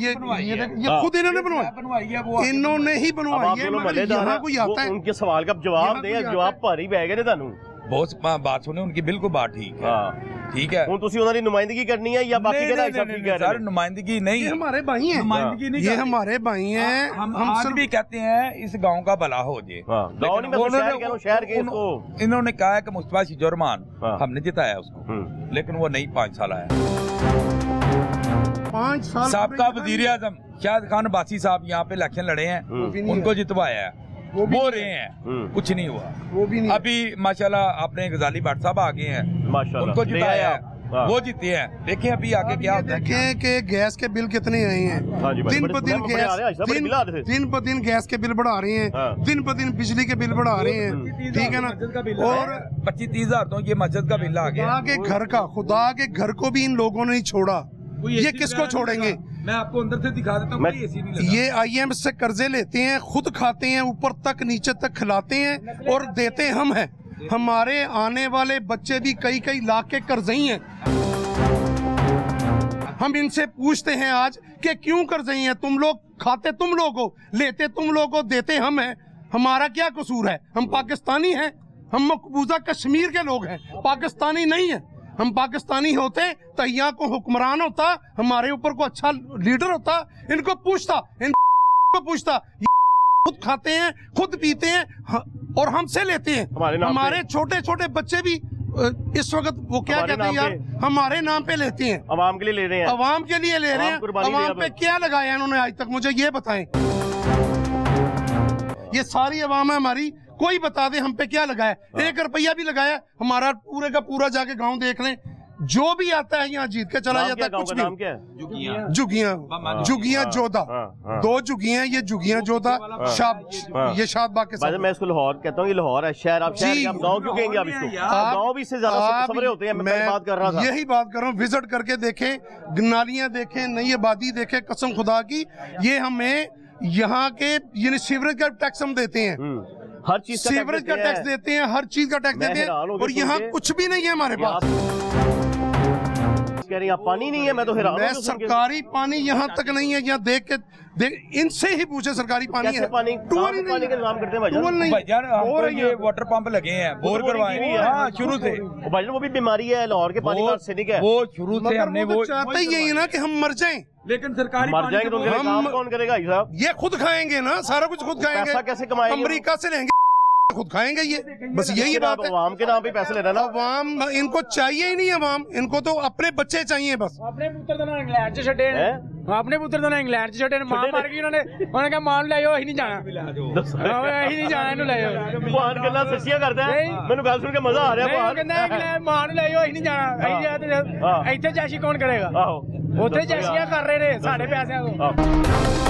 S6: ये खुद इन्होंने बनवाया, इन्होंने ही बनवाई है, मगर यहाँ कोई आता है
S1: उनके सवाल का जवाब दे, जवाब भारी पै गए ने।
S4: बहुत बात सुने उनकी, बिल्कुल बात ठीक है, ठीक है।
S1: ਹੁਣ ਤੁਸੀਂ ਉਹਨਾਂ ਦੀ ਨੁਮਾਇੰਦਗੀ ਕਰਨੀ है या बाकी के सब ठीक है?
S4: सर नुमाइंदगी नहीं,
S6: ये हमारे भाई हैं,
S4: नुमाइंदगी नहीं,
S6: ये हमारे भाई हैं।
S4: हम सब भी कहते हैं इस गांव का भला हो जाए, इन्होंने कहा है कि मुस्तफा शुजा रहमान हमने जिताया उसको, लेकिन वो नहीं 5 साल आया।
S6: 5 साल
S4: साबका वजीर आजम शाहिद खान अब्बासी साहब यहाँ पे इलेक्शन लड़े हैं, उनको जितवाया है, वो रहे हैं, कुछ नहीं हुआ, वो भी नहीं। अभी माशाल्लाह अपने गजाली भट्ट साहब आ गए हैं, उनको जिताया, वो जीते हैं। देखें अभी आगे क्या होता है।
S6: देखें कि गैस के बिल कितने आए हैं, दिन ब दिन गैस के बिल बढ़ा रहे हैं, दिन ब दिन बिजली के बिल बढ़ा रहे हैं, ठीक है ना। और
S4: 25-30 हजार तो ये मस्जिद का बिल आ गया।
S6: खुदा के घर का, खुदा के घर को भी इन लोगों ने नहीं छोड़ा, ये किसको छोड़ेंगे।
S4: मैं आपको अंदर से दिखा देता हूँ,
S6: ये IMF से कर्जे लेते हैं, खुद खाते हैं, ऊपर तक नीचे तक खिलाते हैं और देते हम हैं। हमारे आने वाले बच्चे भी कई कई लाख के कर्जई हैं। हम इनसे पूछते हैं आज कि क्यों कर्जई हैं तुम लोग, खाते तुम लोग हो, लेते तुम लोग हो, देते हम हैं, हमारा क्या कसूर है। हम पाकिस्तानी हैं, हम मकबूजा कश्मीर के लोग हैं, पाकिस्तानी नहीं है। हम पाकिस्तानी होते तो यहाँ को हुक्मरान होता, हमारे ऊपर को अच्छा लीडर होता, इनको पूछता, इनको पूछता। खुद खाते हैं, खुद पीते हैं और हमसे लेते हैं। हमारे छोटे छोटे बच्चे भी इस वक्त वो क्या कहते हैं यार, हमारे नाम पे लेते हैं।
S1: अवाम के लिए ले रहे हैं,
S6: अवाम के लिए ले रहे हैं। अवाम पे क्या लगाया इन्होंने आज तक, मुझे ये बताएं। ये सारी अवाम है हमारी, कोई बता दे हम पे क्या लगाया। 1 रुपया भी लगाया हमारा पूरे का पूरा, जाके गांव देख लें, जो भी आता है यहाँ जीत के चला जाता है। कुछ भी जुगियां जोधा, 2 जुगियां, ये जुगियां जोधा, ये शादबाग के साथ।
S1: मैं इसको लाहौर कहता हूँ, ये लाहौर है शहर। आप गाँव क्यों कहेंगे आप इसको? गाँव भी इससे ज्यादा सफरे होते हैं। मैं बात कर रहा था,
S6: यही बात कर रहा हूँ। विजिट करके देखें, नालियां देखें, नई आबादी देखें, कसम खुदा की। ये हमें यहाँ के यानी सीवरेज का टैक्स हम देते हैं,
S1: हर चीज
S6: सीवरेज का टैक्स देते हैं, हर चीज का टैक्स देते हैं, और यहाँ कुछ भी नहीं है हमारे पास।
S1: कह रही पानी नहीं है, मैं तो हैरान हूं।
S6: सरकारी पानी यहाँ तक नहीं है। यहाँ देख के इनसे ही पूछे सरकारी पानी है।
S1: पानी टूअल
S6: पानी
S1: का नाम करते हैं
S6: टूअल नहीं,
S4: और ये वाटर पंप लगे हैं, बोर करवाए हैं शुरू से।
S1: भाईजान वो भी बीमारी है लाहौर के पानी का, सिद्धिक है
S4: वो शुरू से। हमने वो
S6: चाहते ही यही ना कि हम मर जाएं,
S4: लेकिन सरकारी
S1: मर जाएंगे तो काम कौन करेगा साहब?
S6: ये खुद खाएंगे ना, सारा कुछ खुद खाएंगे।
S1: पैसा कैसे कमाएंगे?
S6: अमेरिका से लेंगे, खुद खाएंगे ये, बस यही बात है।
S1: अवाम के नाम पे पैसे लेना ना,
S6: अवाम इनको चाहिए ही नहीं। अवाम इनको तो अपने बच्चे चाहिए बस।
S2: अपने पुत्र तो इंग्लैंड च छड्डे ने, अपने पुत्र तो इंग्लैंड च छड्डे ने, मां मर गई उन्होंने कहा मां ले जाओ, अहीं नहीं जाना, अहीं नहीं जाना, इन्हू ले जाओ।
S1: भगवान गल्लां सच्चियां करदा है, मैनू गल सुन के मजा आ रहा है।
S2: भगवान कहंदा इंग्लैंड मां नू ले जाओ, अहीं नहीं जाना, अहीं जा ते ਇੱਥੇ ਜੈਸ਼ੀ कौन करेगा? ਉੱਥੇ ਜੈਸ਼ੀਆਂ कर रहे ने साडे पैसिਆਂ ਤੋਂ।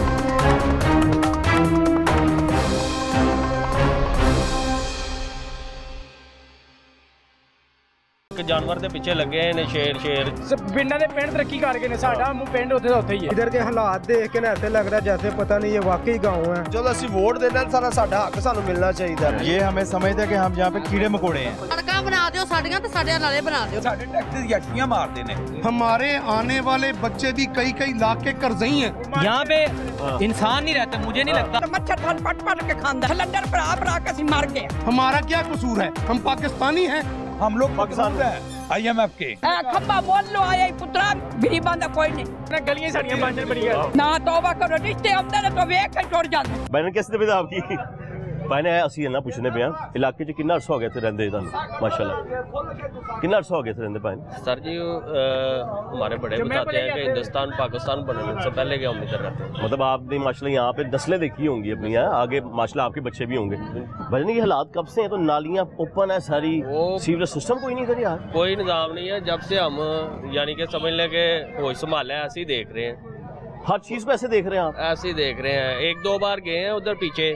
S1: जानवर के पीछे लगे ने, शेर
S2: पिंडा दे पिंड तरक्की कर गए ने, साडा पिंड उत्थे दा उत्थे ही है।
S3: इधर के हालात देख के ना ऐसे लग रहा जैसे पता नहीं ये वाकई गांव है।
S11: जो ਅਸੀਂ वोट देना सारा साडा हक सानू मिलना चाहिए।
S10: ये हमें समझते हैं कि हम यहाँ पे कीड़े मकोड़े हैं।
S9: सड़कां बना दियो साडियां ते साडे नाले बना दियो।
S4: साडे टैक्स यक्षियां मारते ने।
S6: हमारे आने वाले बच्चे भी कई कई लाख के कर्जई हैं।
S5: यहाँ पे इंसान नहीं रहते, मुझे नहीं लगता। मच्छर पट के खांदा, सिलेंडर भरा के ਅਸੀਂ मर गए।
S6: हमारा क्या कसूर है? हम पाकिस्तानी हैं,
S4: हम लोग पाकिस्तान हैं, IMF के।
S5: खंबा बोल लो आया पुत्रा, गरीबां दा कोई नहीं।
S2: गलियां साड़ियां बंजर बड़ी है
S5: ना, तौबा करो, रिश्ते आंदे ने तो वेख के टुट जांदे।
S1: बहन कैसे तबीयत आपकी? भाई ਅਸੀਂ ना पुछने पे इलाके च कितना अर्सा हो गया थे रहंदे माशाल्लाह? कितना अर्सा हो गया थे रहंदे भाई?
S12: सर जी हमारे बड़े बताते हैं कि हिंदुस्तान पाकिस्तान बनने से पहले के हम इधर रहते हैं।
S1: मतलब आपने माशाल्लाह यहाँ पे नस्लें देखी होंगी अपनी, आगे माशाल्लाह आपके बच्चे भी होंगे। भाई ये हालात कब से हैं? तो नालियाँ ओपन है सारी, सीवरेज सिस्टम कोई नहीं इधर यार,
S12: कोई निज़ाम नहीं है। जब से हम यानी कि समझ लें कि होश संभाला है, ऐसे ही देख रहे हैं,
S1: हर चीज़ को ऐसे देख रहे हैं आप?
S12: ऐसे ही देख रहे हैं। 1-2 बार गए हैं उधर पीछे,